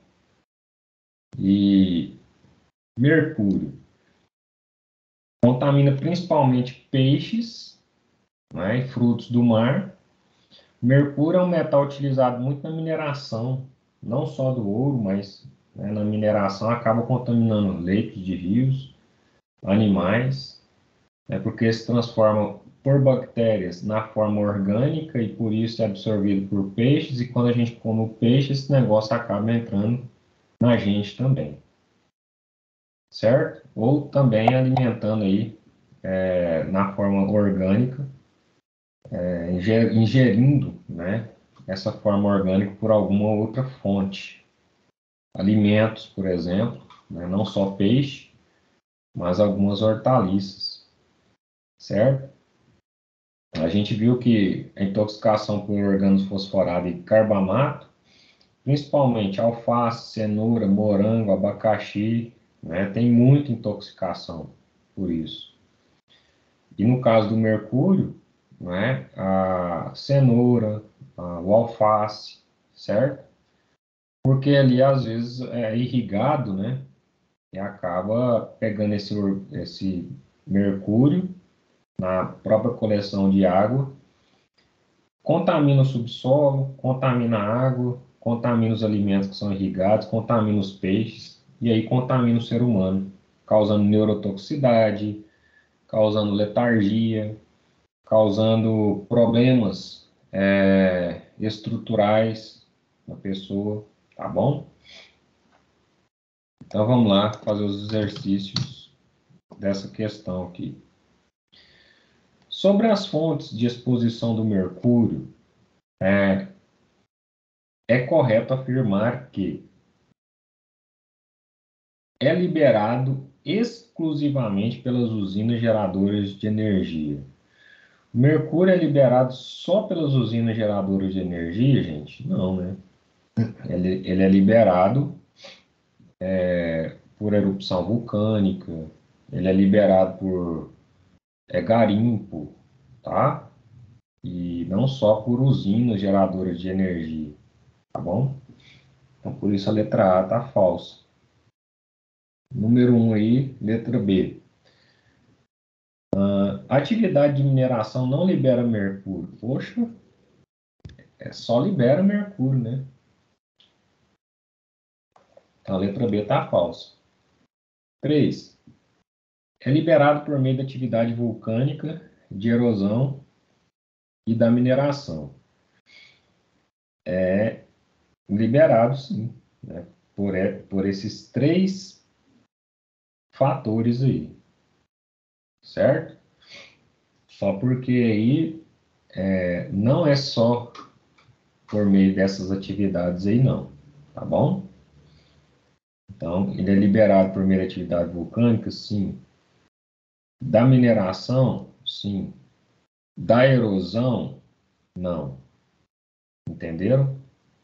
E mercúrio contamina principalmente peixes, né? E frutos do mar. Mercúrio é um metal utilizado muito na mineração, não só do ouro, mas né, na mineração acaba contaminando leitos de rios, animais, né, porque se transforma por bactérias na forma orgânica e por isso é absorvido por peixes, e quando a gente come o peixe, esse negócio acaba entrando na gente também, certo? Ou também alimentando aí é, na forma orgânica, é, ingerindo, né, essa forma orgânica por alguma outra fonte. Alimentos, por exemplo, né, não só peixe, mas algumas hortaliças, certo? A gente viu que a intoxicação por organofosforado e carbamato, principalmente alface, cenoura, morango, abacaxi, né, tem muita intoxicação por isso. E no caso do mercúrio, né, a cenoura, a, o alface, certo? Porque ali às vezes é irrigado, né, e acaba pegando esse, esse mercúrio na própria coleção de água, contamina o subsolo, contamina a água, contamina os alimentos que são irrigados, contamina os peixes e aí contamina o ser humano, causando neurotoxicidade, causando letargia, causando problemas é, estruturais na pessoa, tá bom? Então vamos lá fazer os exercícios dessa questão aqui. Sobre as fontes de exposição do mercúrio, é, é correto afirmar que é liberado exclusivamente pelas usinas geradoras de energia. O mercúrio é liberado só pelas usinas geradoras de energia, gente? Não, né? Ele, ele é liberado é, por erupção vulcânica, ele é liberado por é, garimpo, tá? E não só por usinas geradoras de energia, tá bom? Então, por isso a letra A tá falsa. Número um aí, letra B. A atividade de mineração não libera mercúrio. Poxa, é só libera mercúrio, né? Então, a letra B tá falsa. três. É liberado por meio da atividade vulcânica, de erosão e da mineração. É liberado, sim, né? Por, por esses três fatores aí, certo? Só porque aí é, não é só por meio dessas atividades aí, não, tá bom? Então, ele é liberado por meio da atividade vulcânica, sim. Da mineração, sim. Da erosão, não. Entenderam?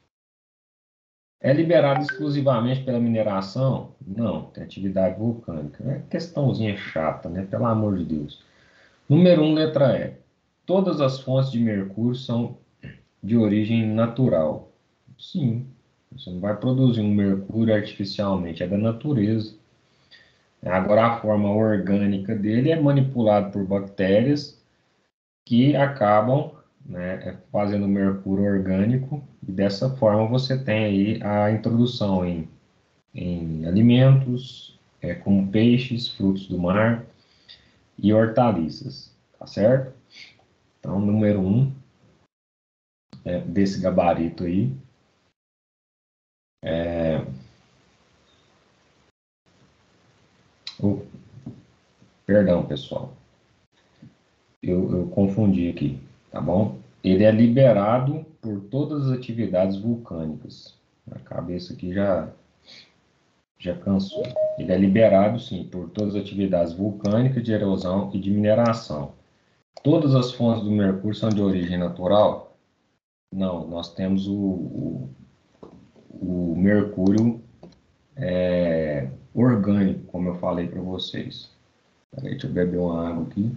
É liberado exclusivamente pela mineração? Não, tem atividade vulcânica. É questãozinha chata, né? Pelo amor de Deus. Número um, letra E. Todas as fontes de mercúrio são de origem natural. Sim. Você não vai produzir um mercúrio artificialmente, é da natureza. Agora, a forma orgânica dele é manipulada por bactérias que acabam, né, fazendo mercúrio orgânico, e dessa forma você tem aí a introdução em, em alimentos, é, como peixes, frutos do mar e hortaliças, tá certo? Então, número um, é, desse gabarito aí. É, o, perdão, pessoal, eu, eu confundi aqui, tá bom? Ele é liberado por todas as atividades vulcânicas. A cabeça aqui já, já cansou. Ele é liberado, sim, por todas as atividades vulcânicas, de erosão e de mineração. Todas as fontes do mercúrio são de origem natural? Não, nós temos o, o, o mercúrio é, orgânico, como eu falei para vocês. Peraí, deixa eu beber uma água aqui.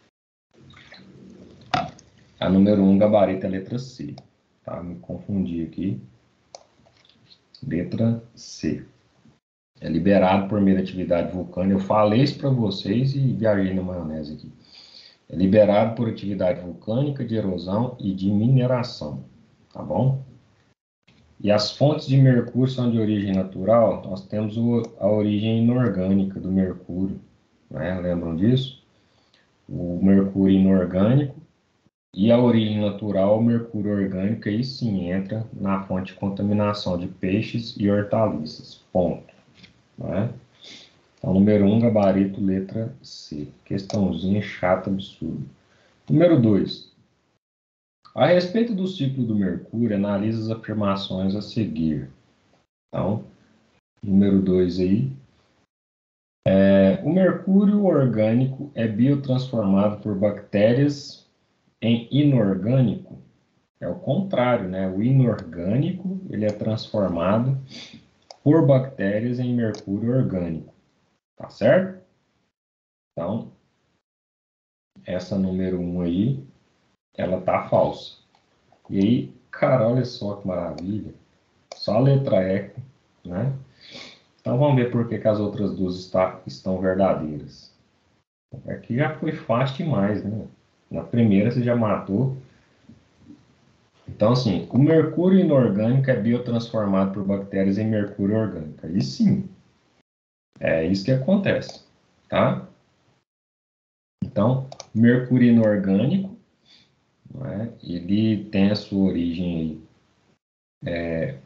A número um, gabarito, é a letra C. Tá? Me confundi aqui. Letra C. É liberado por meio da atividade vulcânica. Eu falei isso para vocês e viajei na maionese aqui. É liberado por atividade vulcânica, de erosão e de mineração. Tá bom? E as fontes de mercúrio são de origem natural? Nós temos o, a origem inorgânica do mercúrio. Né? Lembram disso? O mercúrio inorgânico. E a origem natural, o mercúrio orgânico, aí sim entra na fonte de contaminação de peixes e hortaliças. Ponto. Né? Então, número um, gabarito, letra C. Questãozinha chata, absurda. Número dois. A respeito do ciclo do mercúrio, analise as afirmações a seguir. Então, número dois aí. É, o mercúrio orgânico é biotransformado por bactérias em inorgânico? É o contrário, né? O inorgânico, ele é transformado por bactérias em mercúrio orgânico. Tá certo? Então, essa número um aí, ela tá falsa. E aí, cara, olha só que maravilha. Só a letra E, né? Então, vamos ver por que, que as outras duas está, estão verdadeiras. Aqui já foi fácil demais, né? Na primeira você já matou. Então, assim, o mercúrio inorgânico é biotransformado por bactérias em mercúrio orgânico. Aí sim, é isso que acontece, tá? Então, mercúrio inorgânico, né, ele tem a sua origem aí, é,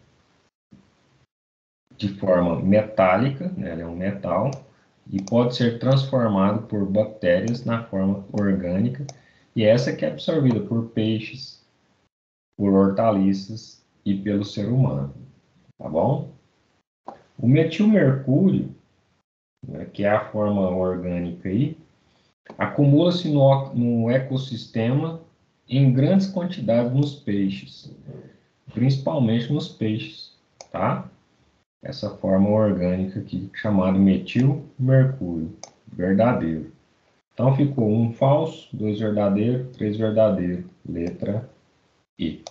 de forma metálica, né, ele é um metal, e pode ser transformado por bactérias na forma orgânica, e essa que é absorvida por peixes, por hortaliças e pelo ser humano, tá bom? O metilmercúrio, né, que é a forma orgânica aí, acumula-se no, no ecossistema em grandes quantidades nos peixes, principalmente nos peixes, tá? Essa forma orgânica aqui, chamada metilmercúrio, verdadeiro. Então ficou um falso, dois verdadeiro, três verdadeiro, letra E.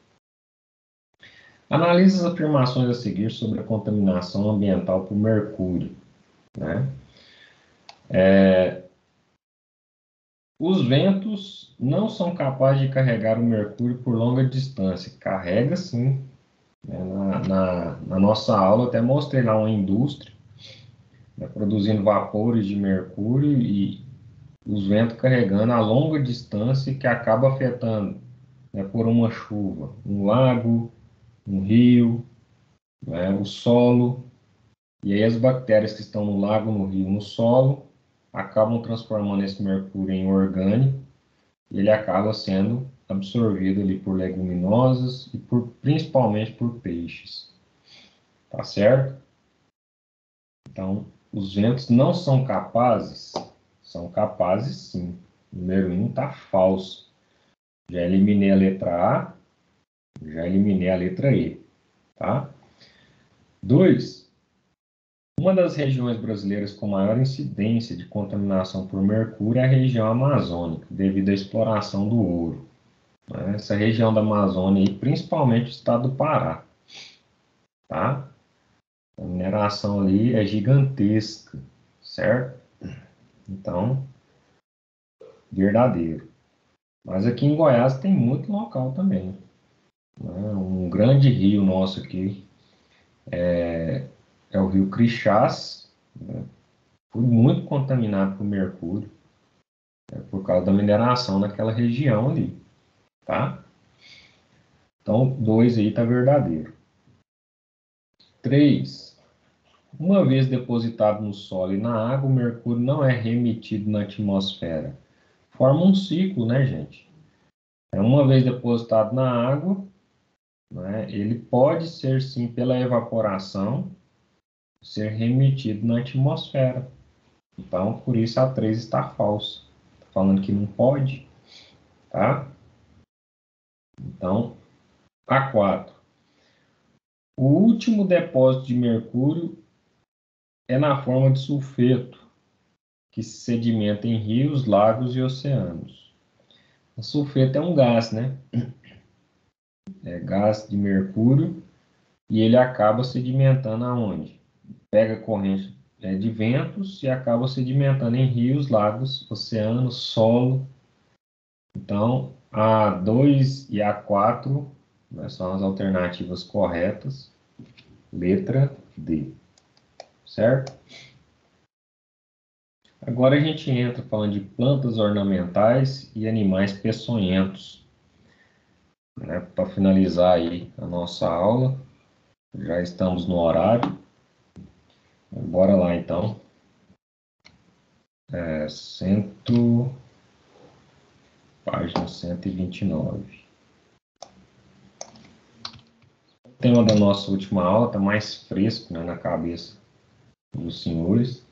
Analise as afirmações a seguir sobre a contaminação ambiental por mercúrio, né? É, os ventos não são capazes de carregar o mercúrio por longa distância. Carrega sim. Né? Na, na, na nossa aula, até mostrei lá uma indústria, né, produzindo vapores de mercúrio e os ventos carregando a longa distância, que acaba afetando, né, por uma chuva, um lago, um rio, né, o solo. E aí as bactérias que estão no lago, no rio, no solo, acabam transformando esse mercúrio em orgânico. E ele acaba sendo absorvido ali por leguminosas e por, principalmente por peixes. Tá certo? Então, os ventos não são capazes? São capazes sim. Número um está falso. Já eliminei a letra A, já eliminei a letra E. Tá? Dois. Uma das regiões brasileiras com maior incidência de contaminação por mercúrio é a região amazônica, devido à exploração do ouro. Essa região da Amazônia, e principalmente o estado do Pará, tá? A mineração ali é gigantesca, certo? Então, verdadeiro. Mas aqui em Goiás tem muito local também, né? Um grande rio nosso aqui é, é o rio Crixás, né? Foi muito contaminado por mercúrio, né? Por causa da mineração naquela região ali, tá? Então, dois aí está verdadeiro. três. Uma vez depositado no solo e na água, o mercúrio não é remetido na atmosfera. Forma um ciclo, né, gente? É uma vez depositado na água, né, ele pode ser, sim, pela evaporação, ser remetido na atmosfera. Então, por isso a três está falsa. Está falando que não pode, tá? Então, a quatro. O último depósito de mercúrio é na forma de sulfeto, que se sedimenta em rios, lagos e oceanos. O sulfeto é um gás, né? É gás de mercúrio e ele acaba sedimentando aonde? Pega corrente é, de ventos e acaba sedimentando em rios, lagos, oceanos, solo. Então, a dois e a quatro, né, são as alternativas corretas. Letra D. Certo? Agora a gente entra falando de plantas ornamentais e animais peçonhentos. Né? Para finalizar aí a nossa aula, já estamos no horário. Bora lá então. É, cento, página cento e vinte e nove. O tema da nossa última aula está mais fresco, né, na cabeça dos senhores.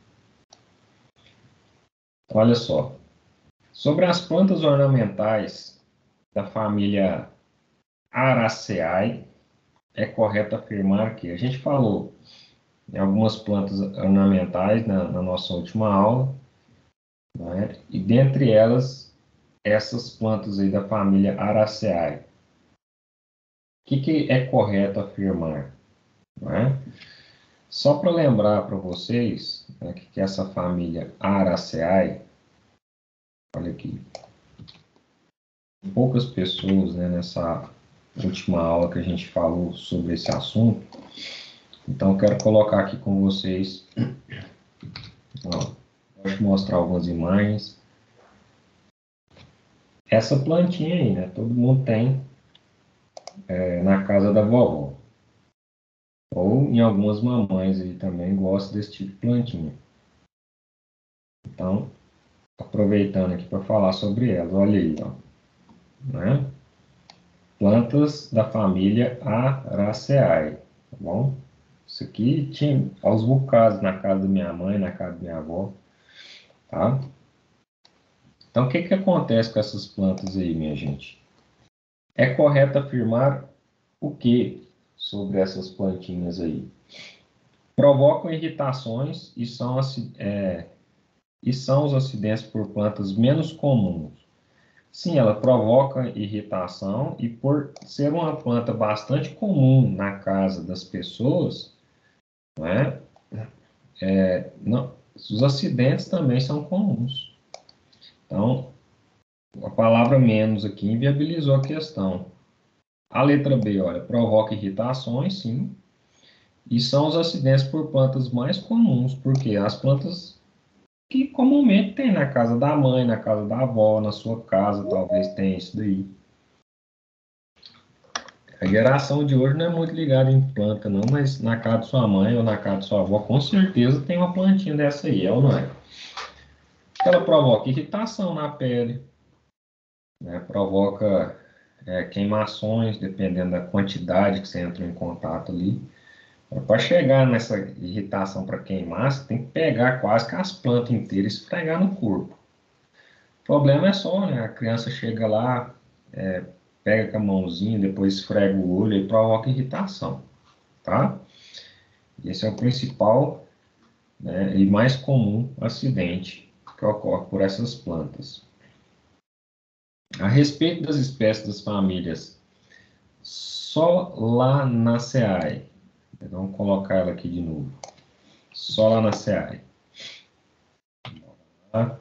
Olha só. Sobre as plantas ornamentais da família Araceae, é correto afirmar que a gente falou em algumas plantas ornamentais na, na nossa última aula, né? E dentre elas, essas plantas aí da família Araceae. O que, que é correto afirmar? Né? Só para lembrar para vocês, né, que, que essa família Araceae, olha aqui, poucas pessoas, né, nessa última aula que a gente falou sobre esse assunto, então eu quero colocar aqui com vocês, ó, vou te mostrar algumas imagens. Essa plantinha aí, né, todo mundo tem é, na casa da vovó. Ou em algumas mamães aí também gostam desse tipo de plantinha. Então, aproveitando aqui para falar sobre elas, olha aí, ó, né? Plantas da família Araceae, tá bom? Isso aqui tinha aos bocados na casa da minha mãe, na casa da minha avó, tá? Então, o que que acontece com essas plantas aí, minha gente? É correto afirmar o que sobre essas plantinhas aí? Provocam irritações e são, é, e são os acidentes por plantas menos comuns. Sim, ela provoca irritação e por ser uma planta bastante comum na casa das pessoas, né, é, não, os acidentes também são comuns. Então, a palavra menos aqui inviabilizou a questão. A letra B, olha, provoca irritações, sim, e são os acidentes por plantas mais comuns, porque as plantas que comumente tem na casa da mãe, na casa da avó, na sua casa, talvez tenha isso daí. A geração de hoje não é muito ligada em planta, não, mas na casa de sua mãe ou na casa de sua avó, com certeza tem uma plantinha dessa aí, é ou não é? Ela provoca irritação na pele, né? Provoca é, queimações, dependendo da quantidade que você entra em contato ali. Para chegar nessa irritação para queimar, você tem que pegar quase que as plantas inteiras e esfregar no corpo. O problema é só, né? A criança chega lá, é, pega com a mãozinha, depois esfrega o olho e provoca irritação, tá? Esse é o principal, né, e mais comum acidente que ocorre por essas plantas. A respeito das espécies das famílias Solanaceae, vamos colocar ela aqui de novo. Solanaceae. Tá?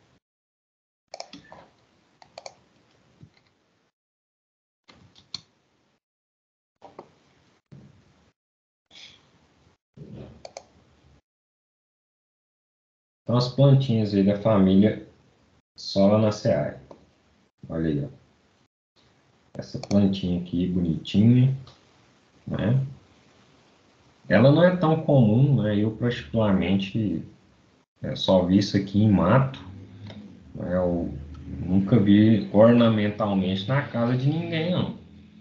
Então, as plantinhas aí da família Solanaceae. Olha aí, ó. Essa plantinha aqui, bonitinha, né? Ela não é tão comum, né? Eu particularmente é, só vi isso aqui em mato, né? Eu nunca vi ornamentalmente na casa de ninguém, não.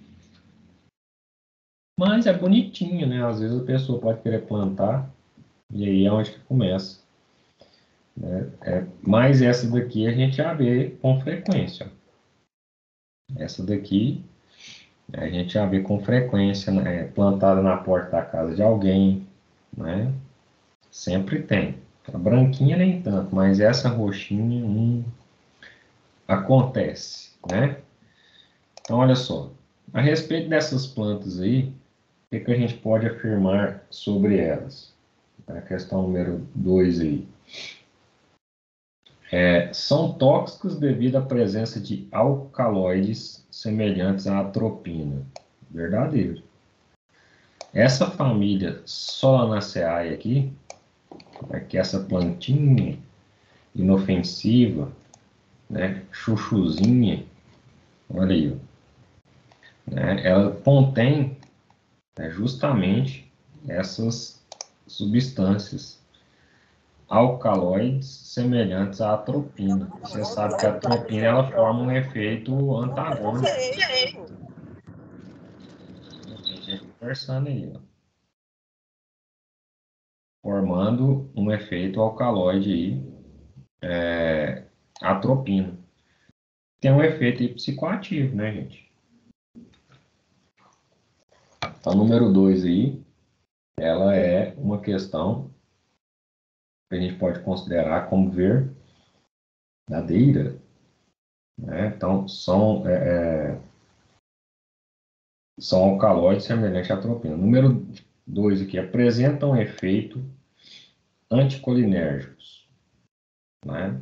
Mas é bonitinho, né? Às vezes a pessoa pode querer plantar, e aí é onde que começa. Né? É, mas essa daqui a gente já vê com frequência. Essa daqui a gente já vê com frequência, né? Plantada na porta da casa de alguém, né? Sempre tem. A branquinha nem tanto, mas essa roxinha hum, acontece, né? Então, olha só. A respeito dessas plantas aí, o que, que a gente pode afirmar sobre elas? A questão número dois aí. É, são tóxicos devido à presença de alcaloides semelhantes à atropina. Verdadeiro. Essa família Solanaceae aqui, aqui essa plantinha inofensiva, né, chuchuzinha, olha aí, ó, né, ela contém, né, justamente essas substâncias alcaloides semelhantes à atropina. Você sabe que a atropina ela forma um efeito antagônico. Tem gente conversando aí, ó, formando um efeito alcaloide aí, é, atropina. Tem um efeito aí psicoativo, né, gente? A número dois aí, ela é uma questão que a gente pode considerar como verdadeira, né? Então, são, é, é, são alcaloides semelhantes à atropina. Número dois aqui, apresentam efeito anticolinérgicos, né?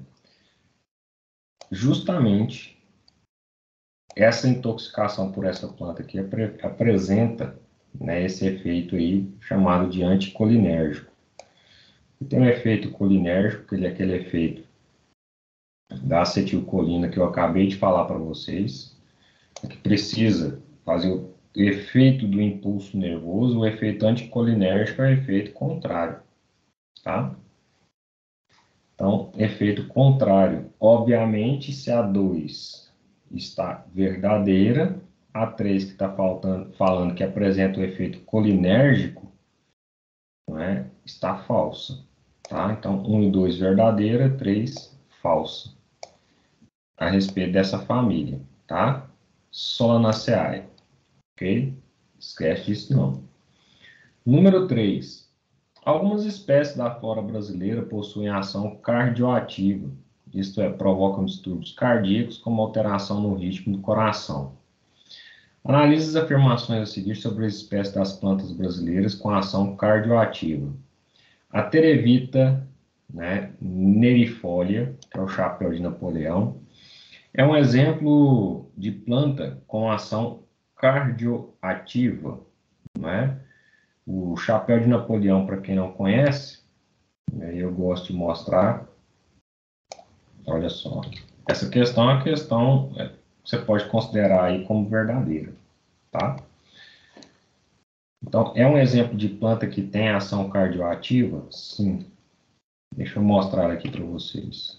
Justamente essa intoxicação por essa planta aqui apre apresenta, né, esse efeito aí chamado de anticolinérgico. E tem um efeito colinérgico, que ele é aquele efeito da acetilcolina que eu acabei de falar para vocês, que precisa fazer o efeito do impulso nervoso. O efeito anticolinérgico é o efeito contrário, tá? Então, efeito contrário. Obviamente, se a dois está verdadeira, a três que está falando que apresenta o efeito colinérgico, não é, está falsa, tá? Então, um e dois verdadeira, três falsa. A respeito dessa família, tá? Solanaceae, ok? Esquece disso não. Número três. Algumas espécies da flora brasileira possuem ação cardioativa, isto é, provocam distúrbios cardíacos como alteração no ritmo do coração. Analise as afirmações a seguir sobre as espécies das plantas brasileiras com ação cardioativa. A terevita, né, nerifolia, que é o chapéu de Napoleão, é um exemplo de planta com ação cardioativa, né? O chapéu de Napoleão, para quem não conhece, eu gosto de mostrar. Olha só, essa questão é uma questão que você pode considerar aí como verdadeira, tá? Então, é um exemplo de planta que tem ação cardioativa? Sim. Deixa eu mostrar aqui para vocês.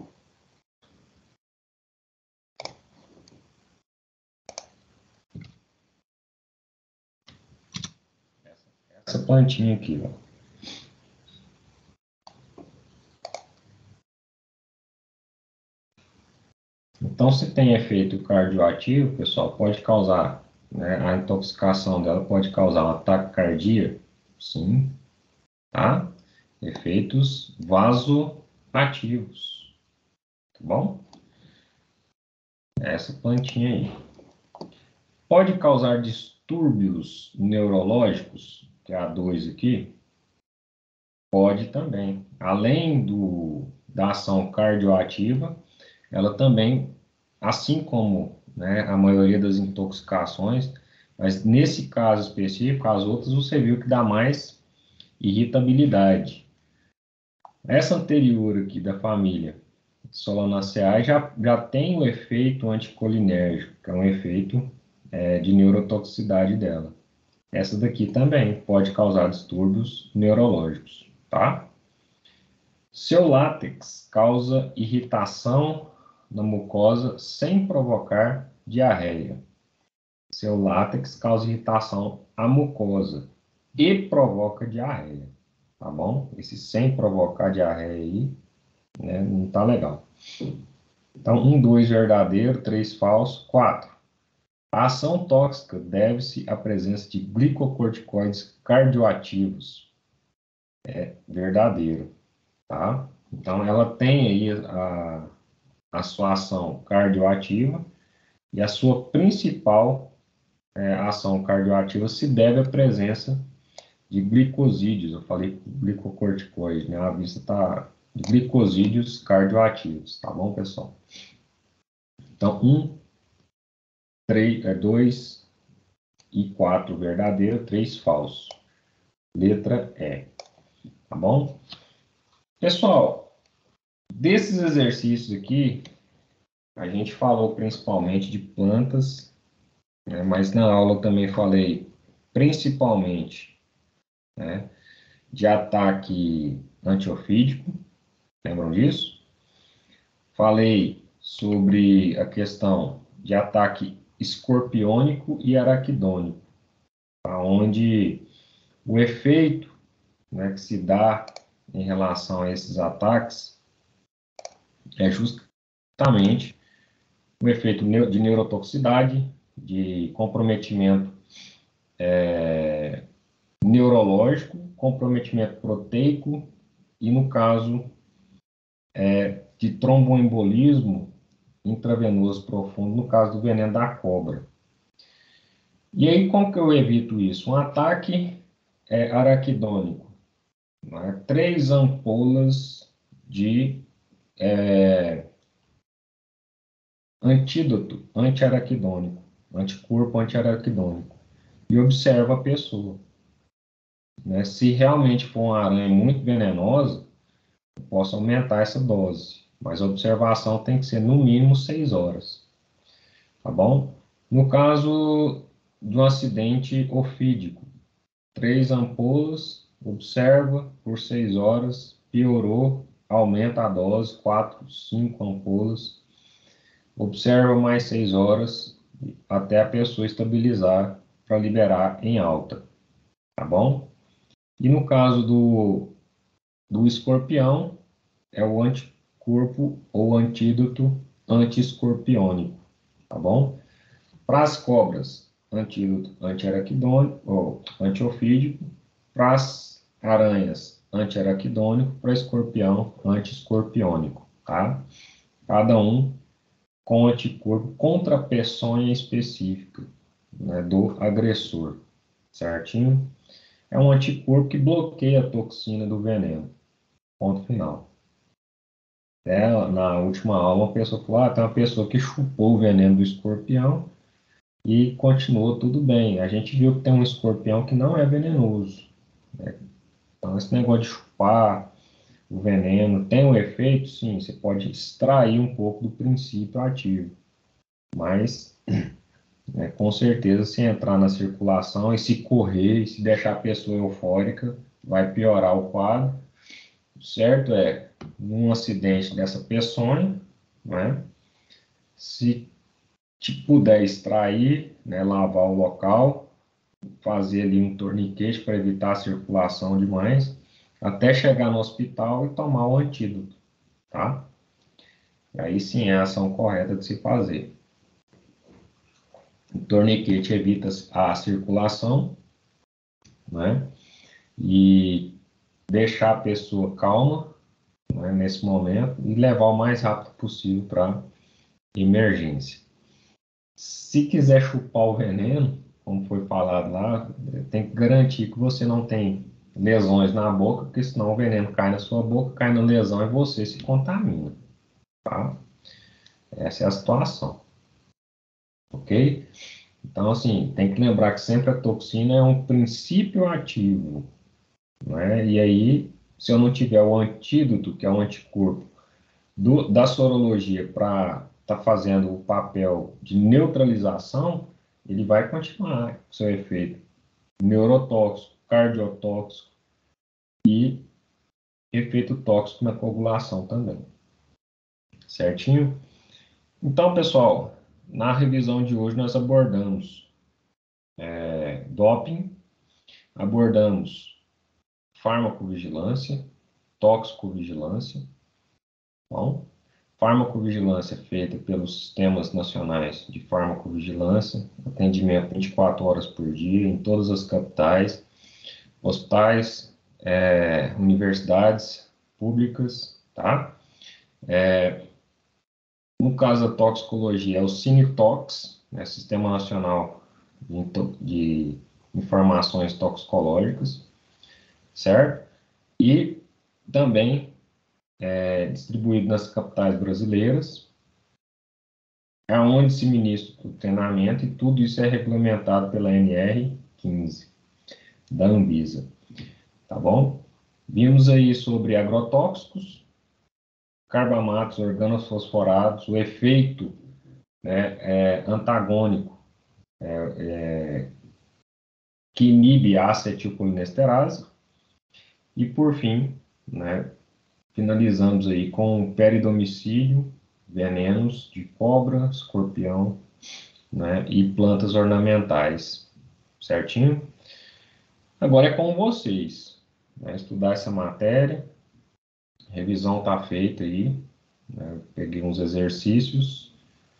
Essa plantinha aqui, ó. Então, se tem efeito cardioativo, pessoal, pode causar, né, a intoxicação dela pode causar um ataque cardíaco, sim, tá? Efeitos vasoativos, tá bom? Essa plantinha aí. Pode causar distúrbios neurológicos, que é a dois aqui? Pode também. Além do, da ação cardioativa, ela também, assim como, né, a maioria das intoxicações, mas nesse caso específico, as outras você viu que dá mais irritabilidade. Essa anterior aqui da família Solanaceae já, já tem o efeito anticolinérgico, que é um efeito é, de neurotoxicidade dela. Essa daqui também pode causar distúrbios neurológicos, tá? Seu látex causa irritação na mucosa sem provocar diarreia. Seu látex causa irritação à mucosa e provoca diarreia, tá bom? Esse sem provocar diarreia aí, né, não tá legal. Então, um, dois verdadeiro, três falso, quatro. A ação tóxica deve-se à presença de glicocorticoides cardioativos. É verdadeiro, tá? Então, ela tem aí a, a sua ação cardioativa e a sua principal é, ação cardioativa se deve à presença de glicosídeos. Eu falei glicocorticoides, né? A vista está de glicosídeos cardioativos, tá bom, pessoal? Então, um, três, dois e quatro verdadeiro, três falso. Letra E, tá bom? Pessoal, desses exercícios aqui, a gente falou principalmente de plantas, né, mas na aula também falei principalmente, né, de ataque antiofídico, lembram disso? Falei sobre a questão de ataque escorpiônico e araquidônico, onde o efeito, né, que se dá em relação a esses ataques é justamente o efeito de neurotoxicidade, de comprometimento é, neurológico, comprometimento proteico e, no caso, é, de tromboembolismo intravenoso profundo, no caso do veneno da cobra. E aí, como que eu evito isso? Um ataque é, araquidônico, né? Três ampolas de é, antídoto antiaraquidônico, anticorpo antiaraquidônico, e observa a pessoa, né? Se realmente for uma aranha muito venenosa, eu posso aumentar essa dose, mas a observação tem que ser no mínimo seis horas, tá bom? No caso do acidente ofídico, três ampolas, observa por seis horas, piorou, aumenta a dose, quatro, cinco ampolas, observa mais seis horas até a pessoa estabilizar para liberar em alta, tá bom? E no caso do, do escorpião, é o anticorpo ou antídoto antiescorpiônico, tá bom? Para as cobras, antídoto antiaraquidônico ou antiofídico. Para as aranhas, antiaraquidônico. Para escorpião, antiescorpiônico, tá? Cada um com anticorpo contra a peçonha específica, né, do agressor, certinho? É um anticorpo que bloqueia a toxina do veneno, ponto final. É, na última aula, uma pessoa falou, ah, tem uma pessoa que chupou o veneno do escorpião e continuou tudo bem. A gente viu que tem um escorpião que não é venenoso, né? Então, esse negócio de chupar o veneno tem um efeito, sim, você pode extrair um pouco do princípio ativo, mas, né, com certeza, se entrar na circulação e se correr, e se deixar a pessoa eufórica, vai piorar o quadro. O certo é, num acidente dessa peçonha, né, se te puder extrair, né, lavar o local, fazer ali um torniquete para evitar a circulação demais, até chegar no hospital e tomar o antídoto, tá? E aí sim é a ação correta de se fazer. O torniquete evita a circulação, né? E deixar a pessoa calma, né, nesse momento e levar o mais rápido possível para emergência. Se quiser chupar o veneno, como foi falado lá, tem que garantir que você não tem lesões na boca, porque senão o veneno cai na sua boca, cai na lesão e você se contamina, tá? Essa é a situação, ok? Então, assim, tem que lembrar que sempre a toxina é um princípio ativo, né? E aí, se eu não tiver o antídoto, que é o anticorpo do, da sorologia, para estar tá fazendo o papel de neutralização, ele vai continuar com seu efeito neurotóxico, cardiotóxico e efeito tóxico na coagulação também. Certinho? Então, pessoal, na revisão de hoje nós abordamos é, doping, abordamos farmacovigilância, toxicovigilância, bom? Farmacovigilância feita pelos sistemas nacionais de farmacovigilância, atendimento vinte e quatro horas por dia em todas as capitais, hospitais, é, universidades públicas, tá? É, no caso da toxicologia, é o Cinetox, né, Sistema Nacional de, de Informações Toxicológicas, certo? E também é distribuído nas capitais brasileiras, é onde se ministra o treinamento e tudo isso é regulamentado pela N R quinze, da Anvisa, tá bom? Vimos aí sobre agrotóxicos, carbamatos, organofosforados, o efeito, né, é, antagônico é, é, que inibe a acetilcolinesterase e, por fim, né, finalizamos aí com peridomicílio, venenos de cobra, escorpião, né, e plantas ornamentais, certinho? Agora é com vocês, né, estudar essa matéria, a revisão está feita aí, né, peguei uns exercícios,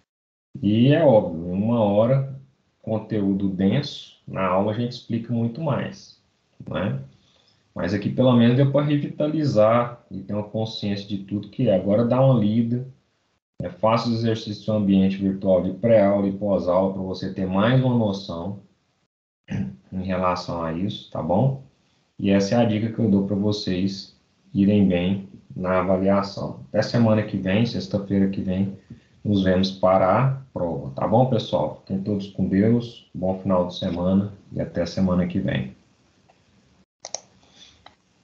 e é óbvio, em uma hora, conteúdo denso, na aula a gente explica muito mais, né? Mas aqui pelo menos deu para revitalizar e ter uma consciência de tudo que é. Agora dá uma lida, é, faça os exercícios do ambiente virtual de pré-aula e pós-aula para você ter mais uma noção em relação a isso, tá bom? E essa é a dica que eu dou para vocês irem bem na avaliação. Até semana que vem, sexta-feira que vem, nos vemos para a prova, tá bom, pessoal? Fiquem todos com Deus, bom final de semana e até semana que vem.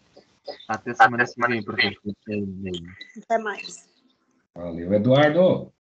Até semana que vem, professor. Até mais. Valeu, Eduardo!